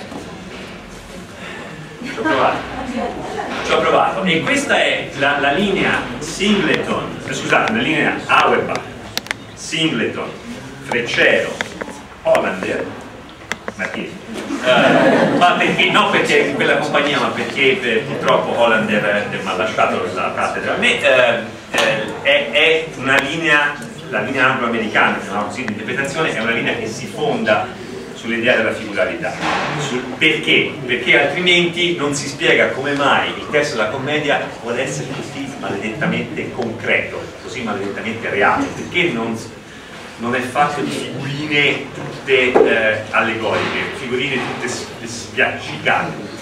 Ci ho provato. Ci ho provato. E questa è la, la linea Singleton, eh, scusate, la linea Auerbach, Singleton, Freccero, Hollander, Marchesi. Uh, ma perché? Non perché in quella compagnia, ma perché per, purtroppo Hollander mi ha lasciato la cattedra. A me uh, uh, è, è una linea, la linea anglo-americana, chiamiamola così, di interpretazione, è una linea che si fonda sull'idea della figurarità. Sul, perché? Perché altrimenti non si spiega come mai il testo della commedia vuole essere così maledettamente concreto, così maledettamente reale, perché non, non è fatto di figurine tutte eh, allegoriche, figurine tutte spiaccicate.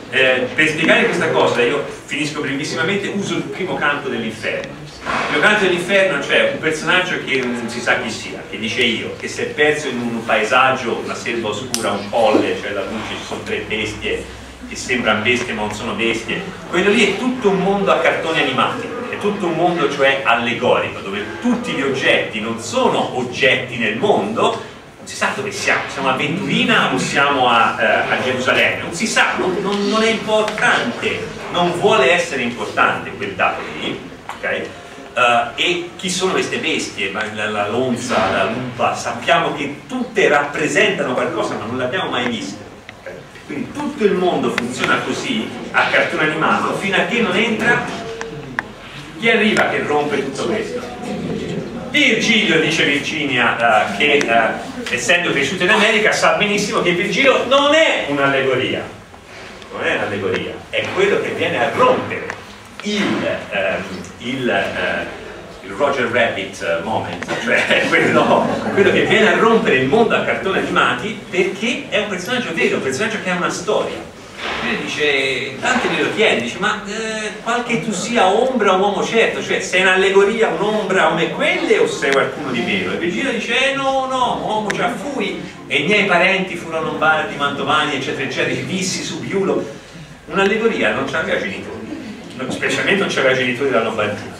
Eh, per spiegare questa cosa, io finisco brevissimamente, uso il primo canto dell'inferno. Il primo canto dell'inferno, cioè un personaggio che non si sa chi sia, che dice io, che si è perso in un paesaggio, una selva oscura, un colle, cioè la luce, ci sono tre bestie che sembrano bestie ma non sono bestie. Quello lì è tutto un mondo a cartoni animati, è tutto un mondo cioè allegorico, dove tutti gli oggetti non sono oggetti nel mondo, non si sa dove siamo, siamo a Venturina o siamo a, eh, a Gerusalemme, non si sa, non, non, non è importante, non vuole essere importante quel dato lì, ok? Uh, e chi sono queste bestie, la, la lonza, la lupa, sappiamo che tutte rappresentano qualcosa ma non le abbiamo mai viste. Quindi tutto il mondo funziona così, a cartone animato, fino a che non entra chi arriva che rompe tutto questo. Virgilio, dice Virginia, uh, che uh, essendo cresciuto in America sa benissimo che Virgilio non è un'allegoria, non è un'allegoria, è quello che viene a rompere il, uh, il, uh, il Roger Rabbit moment, cioè quello, quello che viene a rompere il mondo a cartoni animati, perché è un personaggio vero, un personaggio che ha una storia. Quindi dice, Dante glielo chiede, dice, ma eh, qualche tu sia ombra o uomo certo, cioè sei un'allegoria, un'ombra come quelle o sei qualcuno di vero? E Virgilio dice, eh, no, no, uomo già fui, e i miei parenti furono lombardi, mantovani, eccetera, eccetera, vissi su Piulo. Un'allegoria non c'aveva genitori, specialmente non c'aveva genitori da Lombardia.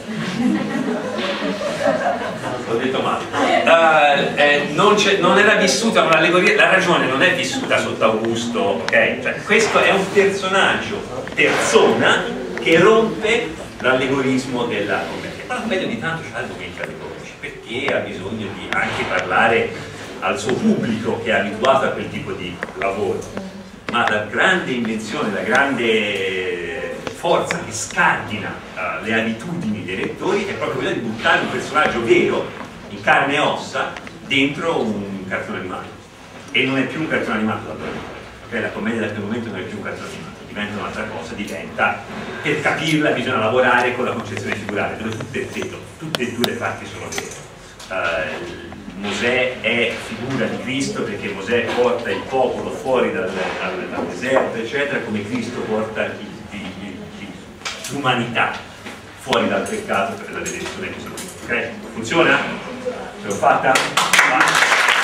L'ho detto male. Uh, eh, non, non era vissuta un'allegoria, la ragione non è vissuta sotto Augusto, ok? Cioè, questo è un personaggio, persona, che rompe l'allegorismo della commedia. Ma la commedia ogni tanto ha momenti allegorici, perché ha bisogno di anche parlare al suo pubblico che è abituato a quel tipo di lavoro. Ma la grande invenzione, la grande forza che scardina uh, le abitudini dei lettori è proprio quella di buttare un personaggio vero, in carne e ossa, dentro un cartone animato. E non è più un cartone animato da quel momento, okay? La commedia da quel momento non è più un cartone animato, diventa un'altra cosa, diventa, per capirla bisogna lavorare con la concezione figurale, dove tutte, ripeto, tutte e due le parti sono vere. Uh, Mosè è figura di Cristo perché Mosè porta il popolo fuori dal, dal, dal deserto, eccetera, come Cristo porta l'umanità fuori dal peccato per la redenzione di Gesù. Ok? Funziona? Ce l'ho fatta? Vai.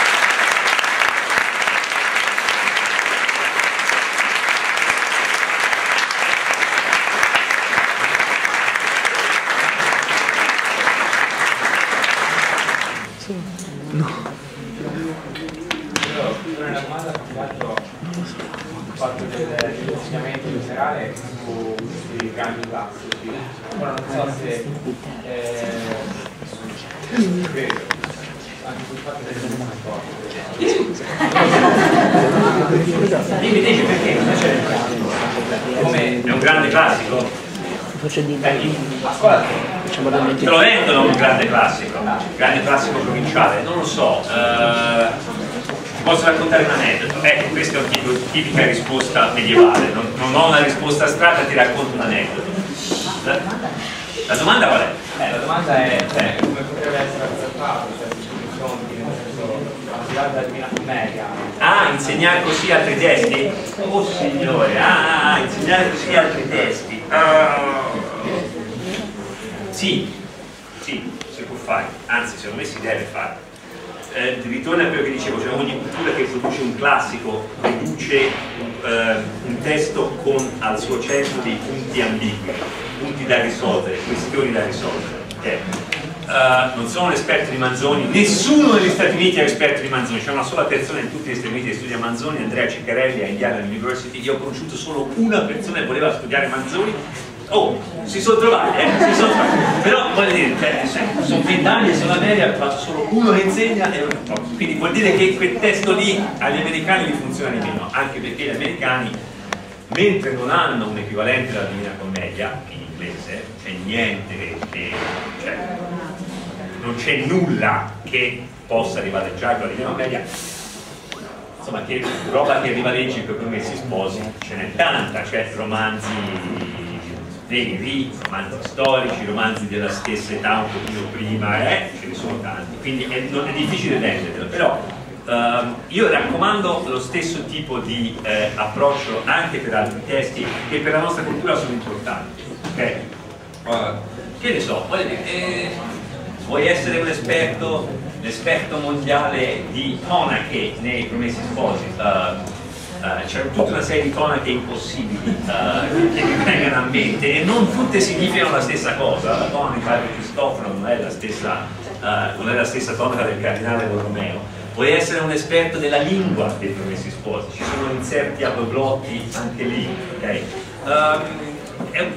No. Io una domanda ho fatto dell'insegnamento generale su questi grandi classici. Ora non so se eh, credo anche sul fatto che non è dimmi dici perché come è un grande classico. A scuola te lo vendono un grande classico, un grande classico provinciale, non lo so. Uh, ti posso raccontare un aneddoto? Ecco, questa è una tipo, tipica risposta medievale, non, non ho una risposta astratta, ti racconto un aneddoto. La, la domanda qual è? Eh, la domanda è cioè, come potrebbe essere accettato, cioè questi confronti, nel senso, al di là della Divina Commedia. Ah, insegnare così altri testi? Oh signore, ah, insegnare così altri testi. Uh, sì, sì, si può fare, anzi secondo me si deve fare. Eh, ritorno a quello che dicevo, cioè ogni cultura che produce un classico produce eh, un testo con al suo centro dei punti ambigui, punti da risolvere, questioni da risolvere. Okay? Uh, non sono un esperto di Manzoni, nessuno negli Stati Uniti è esperto di Manzoni, c'è una sola persona in tutti gli Stati Uniti che studia Manzoni, Andrea Ciccarelli a Indiana University. Io ho conosciuto solo una persona che voleva studiare Manzoni. Oh, si sono trovati, eh? Si sono trovati. Però voglio dire, cioè, sono vent'anni, sono a media, faccio solo uno che insegna e uno. Quindi vuol dire che quel testo lì agli americani gli funziona di meno, anche perché gli americani, mentre non hanno un equivalente alla Divina Commedia in inglese, c'è niente che, che cioè, non c'è nulla che possa rivaleggiare con la Divina Commedia. Insomma, che roba che rivaleggi per come si sposi ce n'è tanta, cioè romanzi veri, romanzi storici, romanzi della stessa età un pochino prima, eh, ce ne sono tanti, quindi è, non è difficile renderlo, però Uh, io raccomando lo stesso tipo di eh, approccio anche per altri testi che per la nostra cultura sono importanti, ok? Uh, che ne so, vuoi, eh, vuoi essere un esperto, l'esperto mondiale di tonache nei Promessi Sposi? Uh, uh, c'è tutta una serie di tonache impossibili uh, che mi vengono a mente e non tutte significano la stessa cosa. La tonaca di Padre Cristoforo non è la stessa, uh, non è la stessa tonaca del Cardinale Borromeo. Vuoi essere un esperto della lingua dei Promessi Sposi? Ci sono inserti apoglotti anche lì, ok? Um, è,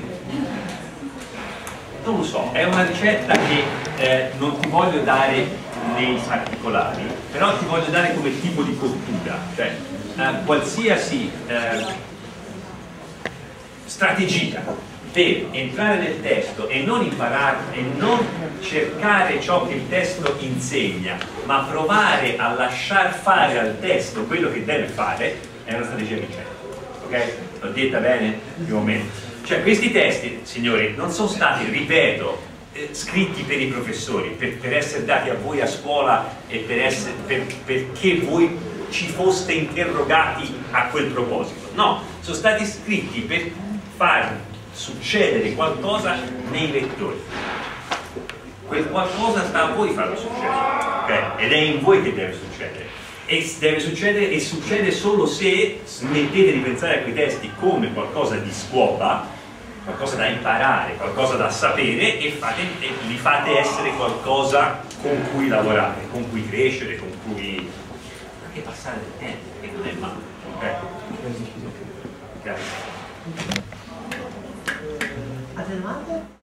non lo so, è una ricetta che eh, non ti voglio dare nei particolari, però ti voglio dare come tipo di cottura, cioè eh, qualsiasi eh, strategia per entrare nel testo e non imparare e non cercare ciò che il testo insegna, ma provare a lasciar fare al testo quello che deve fare, è una strategia vincente, ok? L'ho detta bene? Più o meno. Cioè questi testi, signori, non sono stati, ripeto, eh, scritti per i professori, per, per essere dati a voi a scuola e per essere, per, perché voi ci foste interrogati a quel proposito. No, sono stati scritti per far succedere qualcosa nei lettori. Quel qualcosa sta a voi farlo succedere, okay? Ed è in voi che deve succedere. E deve succedere e succede solo se smettete di pensare a quei testi come qualcosa di scuola, qualcosa da imparare, qualcosa da sapere e, fate, e li fate essere qualcosa con cui lavorare, con cui crescere, con cui anche passare del tempo, che non è male. Ok? Okay. Altre domande?